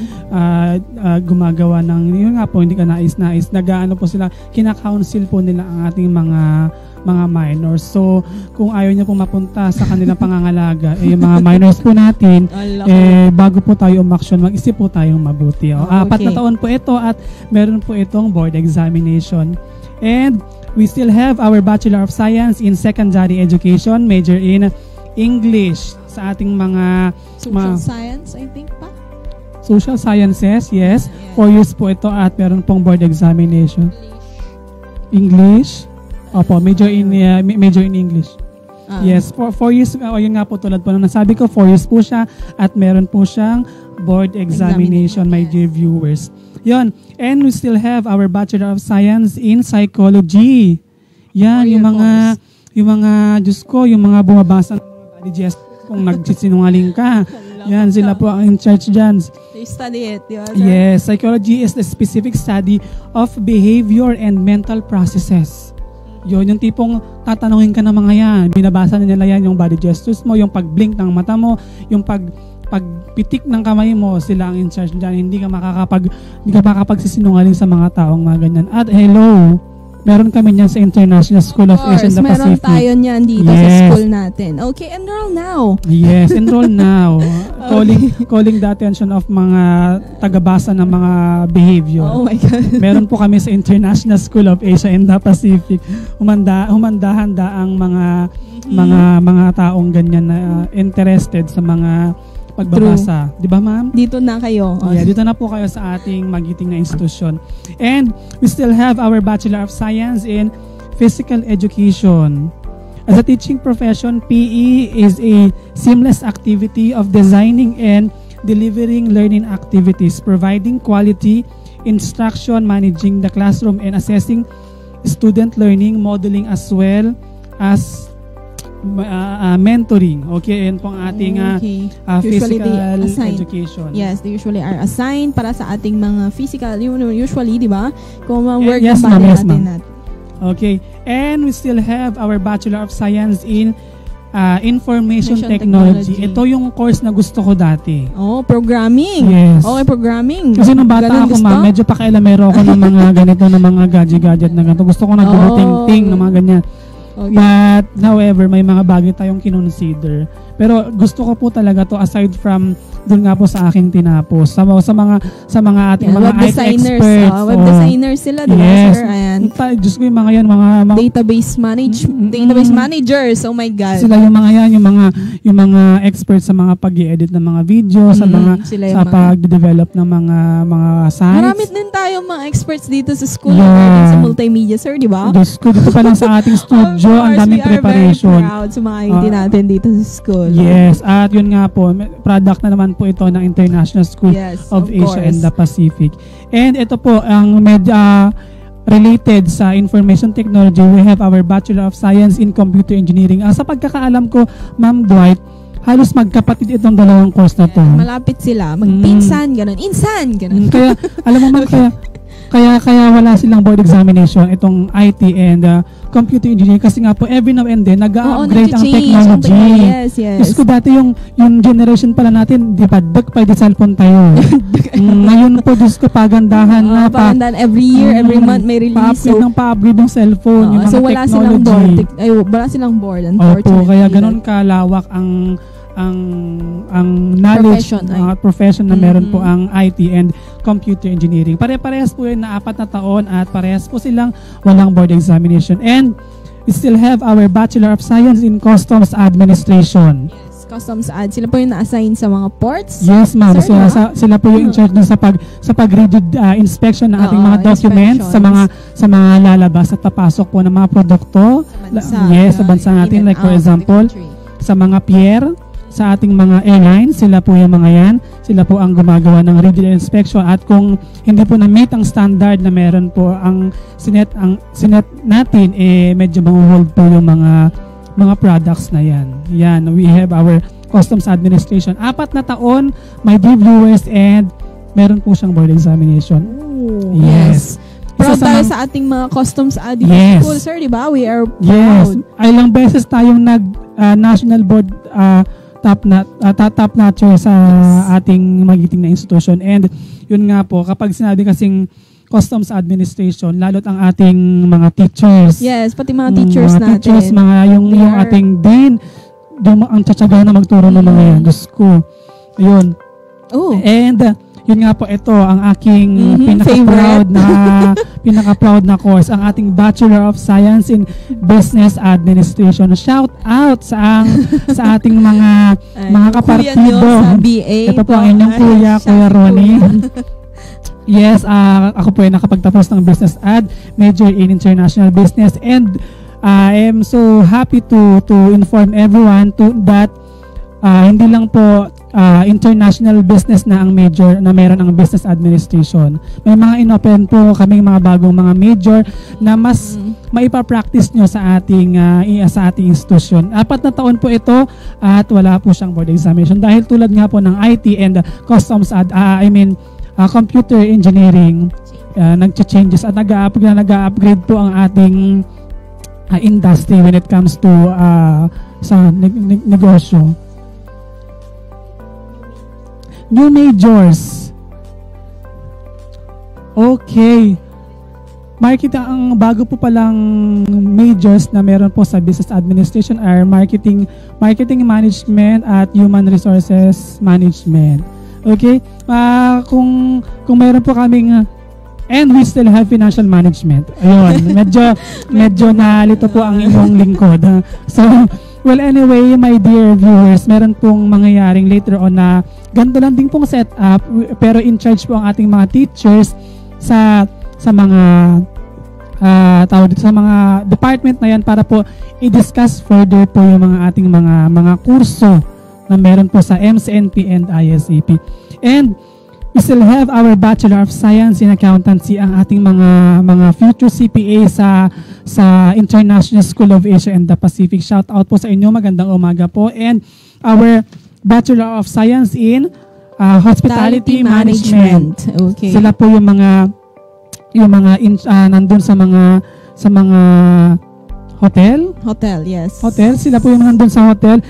gumagawa ng yun nga po, hindi ka nais-nais, nag-aano po sila, kina-counsel po nila ang ating mga minors. So, kung ayaw niyo pong mapunta sa kanilang pangangalaga, yung mga minors po natin, bago po tayo umaksyon, mag-isip po tayong mabuti. 4 na taon po ito at meron po itong board examination. And we still have our Bachelor of Science in Secondary Education, major in English sa ating mga Social Science, I think pa? Social Sciences, yes. 4 years po ito at meron pong board examination. English? Opo, major in English. Yes, 4 years, yun nga po tulad po nung nasabi ko, 4 years po siya at meron po siyang board examination, my dear viewers. Yun, and we still have our Bachelor of Science in Psychology. Yan, yung mga, Diyos ko, yung mga bumabasa ng body gest, kung nagsisinungaling ka. Yan, sila po ang in charge dyan. They study it, di ba? Yes, psychology is the specific study of behavior and mental processes. Yun, yung tipong tatanungin ka ng mga yan, binabasa nila yan, yung body gestures mo, yung pag-blink ng mata mo, yung pagpitik ng kamay mo, sila ang in charge dyan. Hindi ka makakapagsisinungaling sa mga taong mga ganyan. At hello, meron kami niyan sa International School of Asia and the Pacific. Meron tayo niyan dito sa school natin. Okay, enroll now. Yes, enroll now. Calling the attention of mga tagabasa ng mga behavior. Oh my God. Meron po kami sa International School of Asia and the Pacific. Humanda-handa ang mga taong ganyan na interested sa mga pagbabasa. Di ba, ma'am? Dito na kayo. Yeah, dito na po kayo sa ating magiting na institusyon. And we still have our Bachelor of Science in Physical Education. As a teaching profession, PE is a seamless activity of designing and delivering learning activities, providing quality instruction, managing the classroom, and assessing student learning, modeling as well as mentoring. Okay, yan po ang ating physical education. Yes, they usually are assigned para sa ating mga physical, usually, di ba? Kung work yes, na yes, natin. Okay, and we still have our Bachelor of Science in Information Technology. Ito yung course na gusto ko dati. Oh, programming. Yes. Okay, programming. Kasi nung bata ako, ma'am, medyo pakialamero ako ng mga ganito, ng mga gadget na ganito. Gusto ko nagbubuting-ting ng mga ganyan. Okay. But, however, may mga bagay tayong kinonsider. Pero gusto ko po talaga to aside from doon nga po sa aking tinapos. Sa mga ating mga web designers, experts. Web designers sila, di ba, yes. sir? Ayan. Diyos ko, yung mga yan, mga database managers. Oh my God. Sila yung mga yan, yung mga experts sa mga pag-i-edit ng mga video, sa pag-develop ng mga sites. Marami din tayo mga experts dito sa school regarding sa multimedia, sir, di ba? Diyos ko, dito pa lang sa ating studio, ang daming preparation. We are very proud sa mga ID natin dito sa school. Yes, at yun nga po, product na naman po ito ng International School of Asia and the Pacific. And ito po, ang related sa Information Technology, we have our Bachelor of Science in Computer Engineering. Sa pagkakaalam ko, Ma'am Dwight, halos magkapatid itong dalawang course na to. Malapit sila, magpinsan, ganun, insan, ganun. Kaya, alam mo ma'am, kaya wala silang board examination itong IT and computer engineering kasi nga po every now and then nag-upgrade ang technology. Yes. Yes ko dati yung generation pala natin, di ba, by the cellphone tayo. Ngayon po, Diyos ko, pagandahan na. Pagandahan every year, every month may release. Pa-upgrade ng cellphone, yung mga wala technology. Wala silang board, unfortunately. Opo, kaya ganun kalawak ang knowledge profession na meron po ang IT and computer engineering. Pare-parehas po yun na 4 na taon at parehas po silang walang board examination. And we still have our Bachelor of Science in Customs Administration. Yes, Customs ad. Sila po yung na-assign sa mga ports? Yes, ma'am. Sir, Sila po yung in charge dun sa pag-rigid inspection ng ating mga documents sa mga lalabas at papasok po ng mga produkto. Sa bansa natin. Like for example, sa mga pier, sa ating mga airlines, sila po yung mga yan. Sila po ang gumagawa ng rigid inspection at kung hindi po na-meet ang standard na meron po ang sinet natin, medyo ma-hold po yung mga products na yan. Yan, we have our Customs Administration. 4 na taon, my dear viewers, and meron po siyang board examination. Ooh, yes. Proud tayo sa ating mga Customs Ad school, sir, di ba? We are proud. Yes. Ilang beses tayong national board top notcher sa ating magiting na institution. And yun nga po, kapag sinabi kasing Customs Administration, lalo't ang ating mga teachers. Yes, pati mga teachers natin. Teachers, yung ating dean, ang tsatsaga na magturo ng mga yan. Diyos ko. Ayun. Oh. And yun nga po, ito ang aking pinaka-proud na course, ang ating Bachelor of Science in Business Administration. Shout out sa ating mga kapartido. Ito po ang inyong Kuya Ronnie. Yes, ako po ay nakapagtapos ng Business Ad, major in International Business, and I am so happy to inform everyone that hindi lang po international business na ang major na meron ang business administration. May mga inopen po kaming mga bagong mga major na mas maipa-practice nyo sa ating institution. 4 na taon po ito at wala po siyang board examination dahil tulad nga po ng IT and customs computer engineering nag-changes at nag-upgrade po ang ating industry when it comes to sa negosyo. New majors. Okay. Marketing, ang bago po palang majors na meron po sa business administration are marketing management at human resources management. Okay? Kung meron po kaming and we still have financial management. Ayun, medyo nalito po ang inyong lingkod. So, well anyway, my dear viewers, meron pong mangyayaring later on na ganito lang din pong setup, pero in charge po ang ating mga teachers sa mga sa mga department na yan para po i-discuss further po yung mga ating mga kurso na meron po sa MCNP and ISAP. And we still have our Bachelor of Science in Accountancy, ang ating mga future CPA sa International School of Asia and the Pacific. Shout out po sa inyo, magandang umaga po. And our Bachelor of Science in Hospitality Management. Okay. Sila po yung mga nandun sa mga hotel, yes. Hotel, sila po yung nandun sa hotel.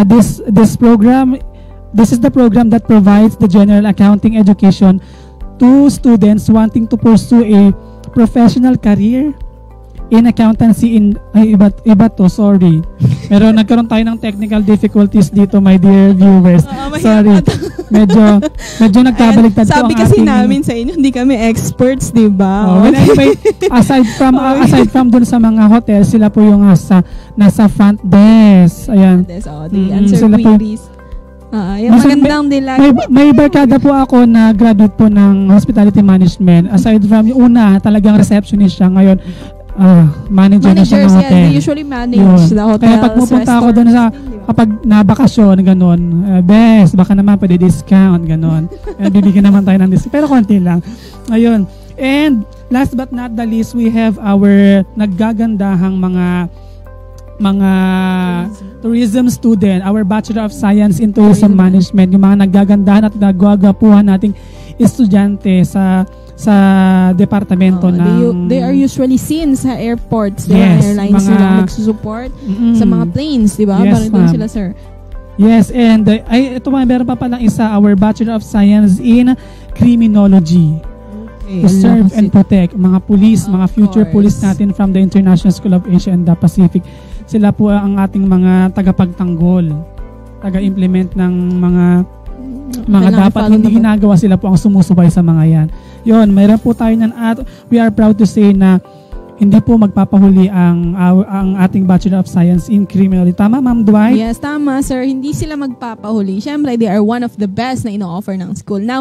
This is the program that provides the general accounting education to students wanting to pursue a professional career in accountancy iba to, sorry. Pero nagkaroon tayo ng technical difficulties dito, my dear viewers. Sorry. Medyo nagkabaligtad po ang ating... Sabi kasi namin sa inyo, hindi kami experts, di ba? Anyway, aside from dun sa mga hotel, sila po yung nasa front desk. Ayan. They answer queries. Magandang nila. May barkada po ako na graduate po ng hospitality management. Aside from yung una, talagang receptionist siya. Ngayon, manager na siya ng hotel. They usually manage the hotels, kaya pag pupunta ako doon kapag nabakasyon, gano'n, best, baka naman pwede discount, gano'n. Bibigyan naman tayo ng discount. Pero konti lang. Ayun. And last but not the least, we have our naggagandahang mga tourism student, our Bachelor of Science in Tourism Management, yung mga naggagandahan at nagwagapuhan nating estudyante sa departamento ng... They are usually seen sa airports, yes, airlines sila nagsusupport sa mga planes, di ba? Yes, Parang doon sila, sir. Yes, and ito meron pa palang isa, our Bachelor of Science in Criminology. To serve and protect mga police, mga future police natin from the International School of Asia and the Pacific. Sila po ang ating mga tagapagtanggol, taga-implement ng mga dapat hindi ginagawa, sila po ang sumusubay sa mga yan. Yun, mayroon po tayo niyan at we are proud to say na hindi po magpapahuli ang ating Bachelor of Science in Criminology. Tama, Ma'am Dwight? Yes, tama, sir. Hindi sila magpapahuli. Siyempre, they are one of the best na ino-offer ng school. Now,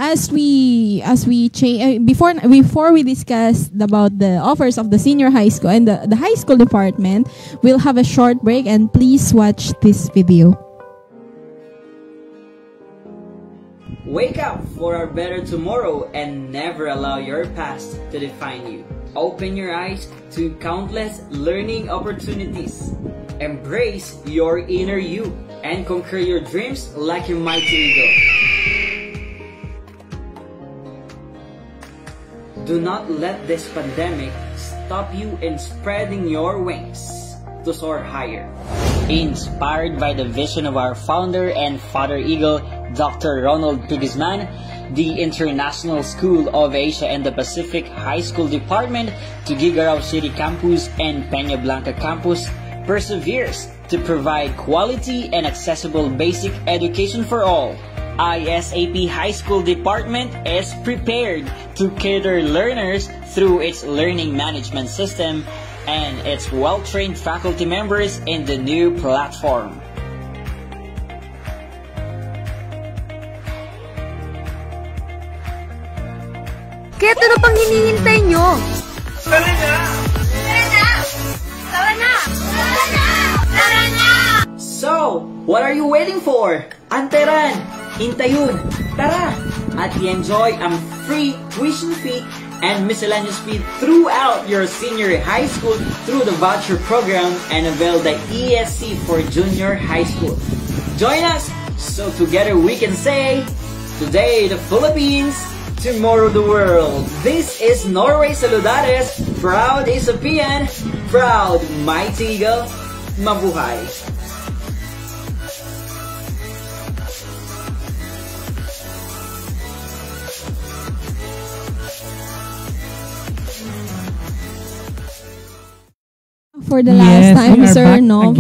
before we discuss about the offers of the senior high school and the high school department, we'll have a short break and please watch this video. Wake up for a better tomorrow and never allow your past to define you. Open your eyes to countless learning opportunities. Embrace your inner you and conquer your dreams like a mighty eagle. Do not let this pandemic stop you in spreading your wings to soar higher. Inspired by the vision of our founder and father eagle, Dr. Ronald P. Guzman, the International School of Asia and the Pacific High School Department, Tuguegarao City Campus and Peña Blanca Campus perseveres to provide quality and accessible basic education for all. ISAP High School Department is prepared to cater learners through its learning management system and its well-trained faculty members in the new platform. Kaya ano pang hinihintay nyo? Tara na! Tara na! Tara na! Tara na! Tara na! So, what are you waiting for? Anteran! Hintayun! Tara! At i-enjoy ang free tuition fee and miscellaneous fee throughout your senior high school through the voucher program and avail the ESC for junior high school. Join us so together we can say, today the Philippines, tomorrow the world. This is Norway Saludares, proud Isapian, proud Mighty Eagle, mabuhay. For the last time, sir,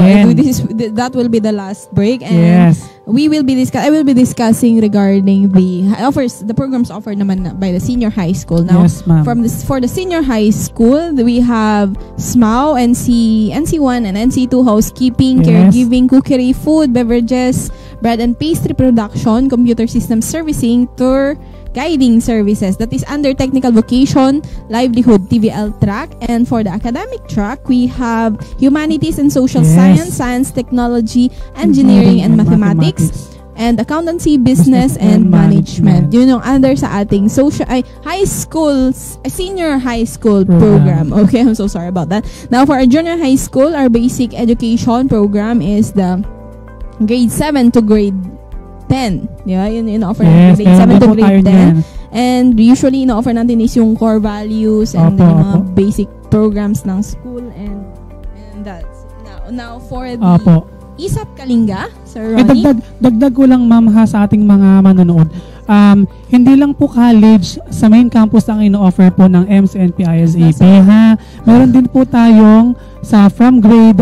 that will be the last break, and we will be I will be discussing regarding the programs offered naman by the senior high school. Now, for the senior high school, we have SMAU, NC1 and NC2 housekeeping, caregiving, cookery, food, beverages, bread and pastry production, computer system servicing, tour guiding services. That is under technical vocation, livelihood, TVL track. And for the academic track, we have humanities and social science, science, technology, engineering and mathematics, and accountancy, business and management. Yun yung under sa ating high school, senior high school program. Okay, I'm so sorry about that. Now, for our junior high school, our basic education program is the grade 7 to grade 10. Di ba? Yun offer natin grade 7 to grade 10. And usually, ino-offer natin is yung core values and the mga basic programs ng school, and that's now for the ISAP Kalinga, Sir Ronnie. Dagdag ko lang, ma'am, sa ating mga manonood. Hindi lang po college sa main campus ang ino-offer po ng MCNP-ISAP, ha. Meron din po tayong from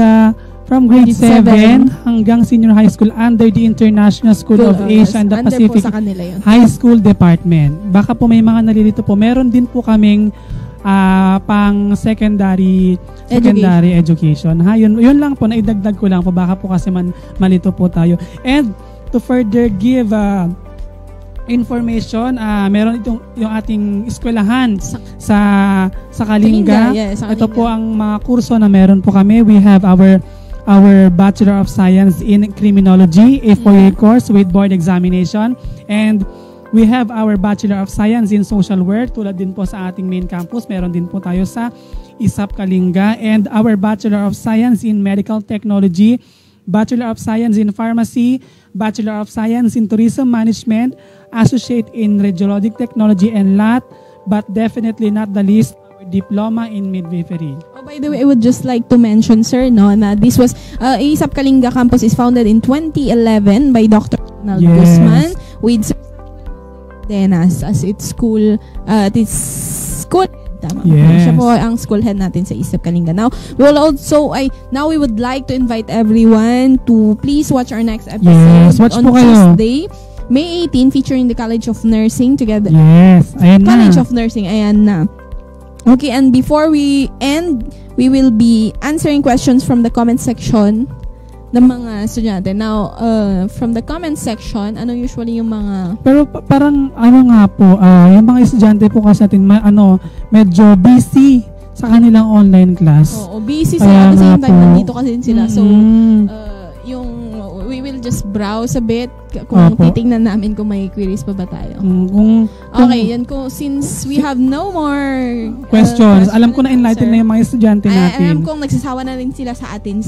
grade 7 hanggang senior high school under the International School of Asia and the Pacific High School Department. Baka po may mga nalilito po. Meron din po kaming pang secondary education. Ha, yun lang po, naidagdag ko lang po, baka po kasi malito po tayo. And to further give information, meron yung ating eskwelahan sa Kalinga. Ito po ang mga kurso na meron po kami. We have our Bachelor of Science in Criminology, a 4-year course with board examination, and we have our Bachelor of Science in Social Work, tulad din po sa ating main campus. Meron din po tayo sa ISAP Kalinga, and our Bachelor of Science in Medical Technology, Bachelor of Science in Pharmacy, Bachelor of Science in Tourism Management, Associate in Radiologic Technology, and LAT, but definitely not the least, diploma in midwifery. Oh, by the way, I would just like to mention, sir, na this was ISAP Kalinga campus is founded in 2011 by Dr. Ronald Guzman with Denas as its school tama. Siya po ang school head natin sa ISAP Kalinga. Now, we would like to invite everyone to please watch our next episode on Tuesday, May 18, featuring the College of Nursing together. Ayan College of Nursing, ayan na. Okay, and before we end, we will be answering questions from the comment section ng mga estudyante. Now, from the comment section, ano usually yung mga... Pero parang ano nga po, yung mga estudyante po kasi natin, medyo busy sa kanilang online class. Oo, busy sila at the same time nandito kasi sila. So, we will just browse a bit kung titingnan namin kung may queries pa ba tayo. Okay, yan ko. Since we have no more questions, alam ko na enlighten na yung mga estudyante natin. Alam kong nagsasawa na rin sila sa atin.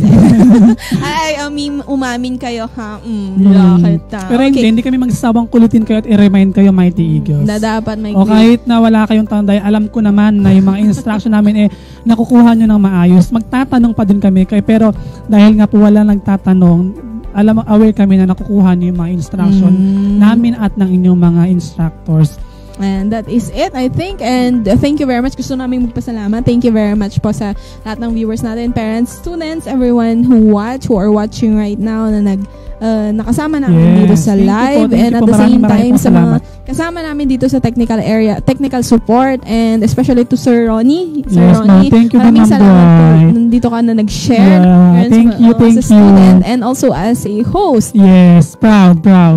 Umamin kayo, ha? Pero hindi kami magsasawang kulitin kayo at i-remind kayo, Mighty Eagles. Na dapat may o kahit na wala kayong tanday, alam ko naman na yung mga instruction namin nakukuha nyo ng maayos. Magtatanong pa din kami pero dahil nga po wala nagtatanong, aware kami na nakukuha niyo yung mga instruction namin at ng inyong mga instructors. And that is it, I think. And thank you very much. Gusto namin magpasalamat. Thank you very much po sa lahat ng viewers natin, parents, students, everyone who are watching right now na nakasama namin dito sa live. And at the same time, sa mga kasama namin dito sa technical area, technical support, and especially to Sir Ronnie. Ronnie, thank you, maraming salamat po. Nandito ka na nag-share. Thank you. As a student and also as a host. Yes, proud.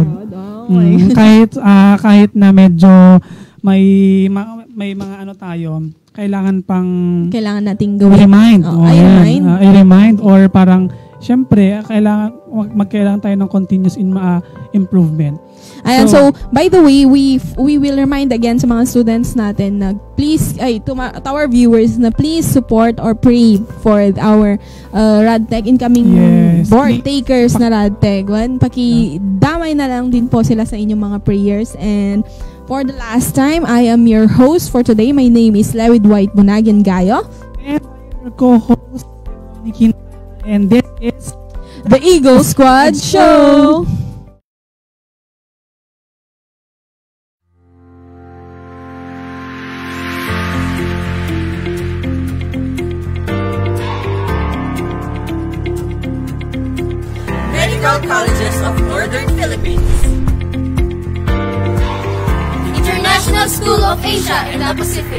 Kahit na medyo may mga ano tayo, kailangan nating gawin. I-remind or parang syempre magkailangan tayo ng continuous improvement. Ayan, so by the way, we will remind again sa mga students natin na please, to our viewers na please support or pray for our RadTech incoming board takers na RadTech. Pakidamay na lang din po sila sa inyong mga prayers. And for the last time, I am your host for today. My name is Lewid White Bunagian Gayo. And your co-host, and this is the Eagle Squad Show. Medical Colleges of Northern Philippines, International School of Asia and the Pacific,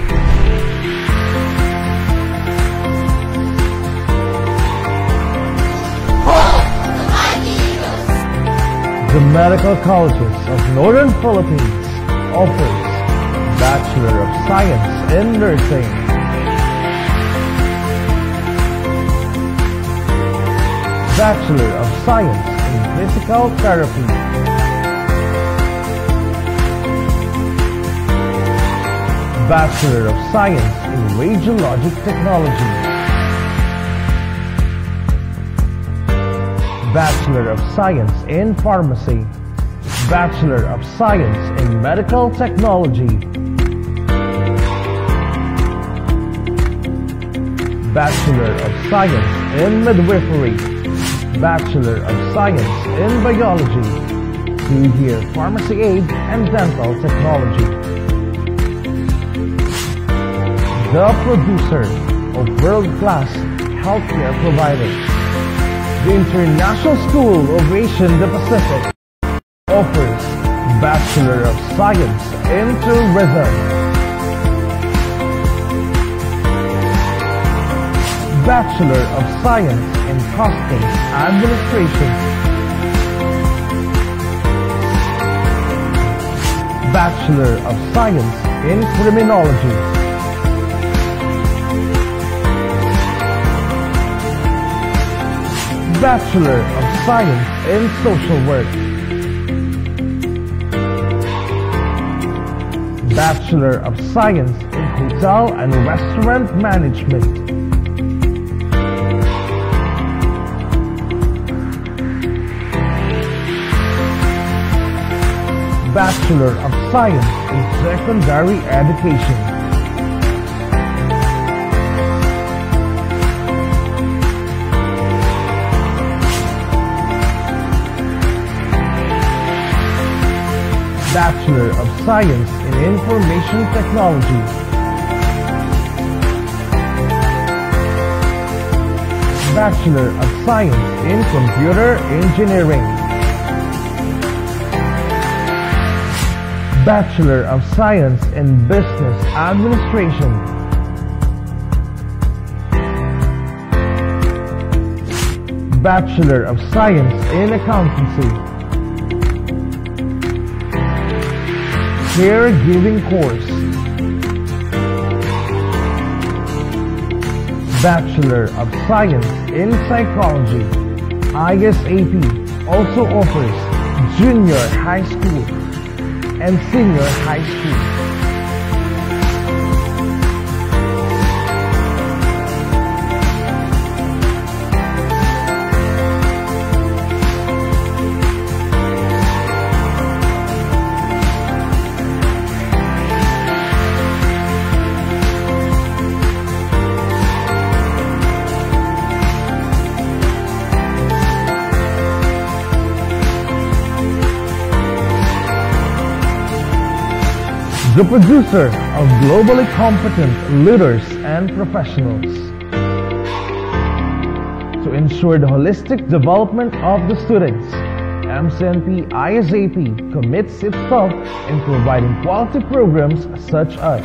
The Medical Colleges of Northern Philippines offers Bachelor of Science in Nursing, Bachelor of Science in Physical Therapy, Bachelor of Science in Radiologic Technology, Bachelor of Science in Pharmacy, Bachelor of Science in Medical Technology, Bachelor of Science in Midwifery, Bachelor of Science in Biology, 3-year Pharmacy Aid and Dental Technology. The producer of world-class healthcare providers, the International School of Asia and the Pacific offers Bachelor of Science in Tourism, Bachelor of Science in Customs Administration, Bachelor of Science in Criminology, Bachelor of Science in Social Work, Bachelor of Science in Hotel and Restaurant Management, Bachelor of Science in Secondary Education, Bachelor of Science in Information Technology, Bachelor of Science in Computer Engineering, Bachelor of Science in Business Administration, Bachelor of Science in Accountancy, Caregiving course, Bachelor of Science in Psychology. ISAP also offers junior high school and senior high school. The producer of globally competent leaders and professionals. To ensure the holistic development of the students, MCNP-ISAP commits itself in providing quality programs such as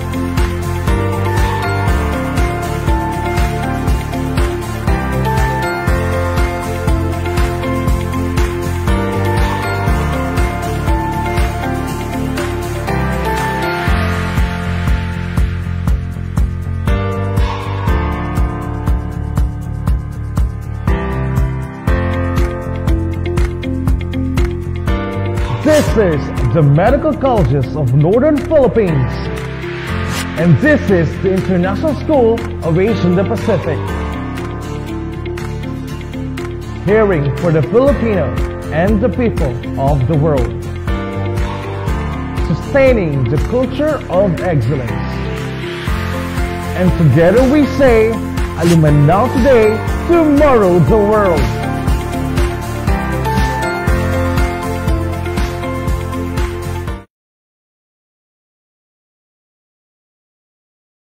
This is the Medical Colleges of Northern Philippines, and this is the International School of Asia and the Pacific. Caring for the Filipino and the people of the world. Sustaining the culture of excellence. And together we say, Aliman now today, tomorrow the world.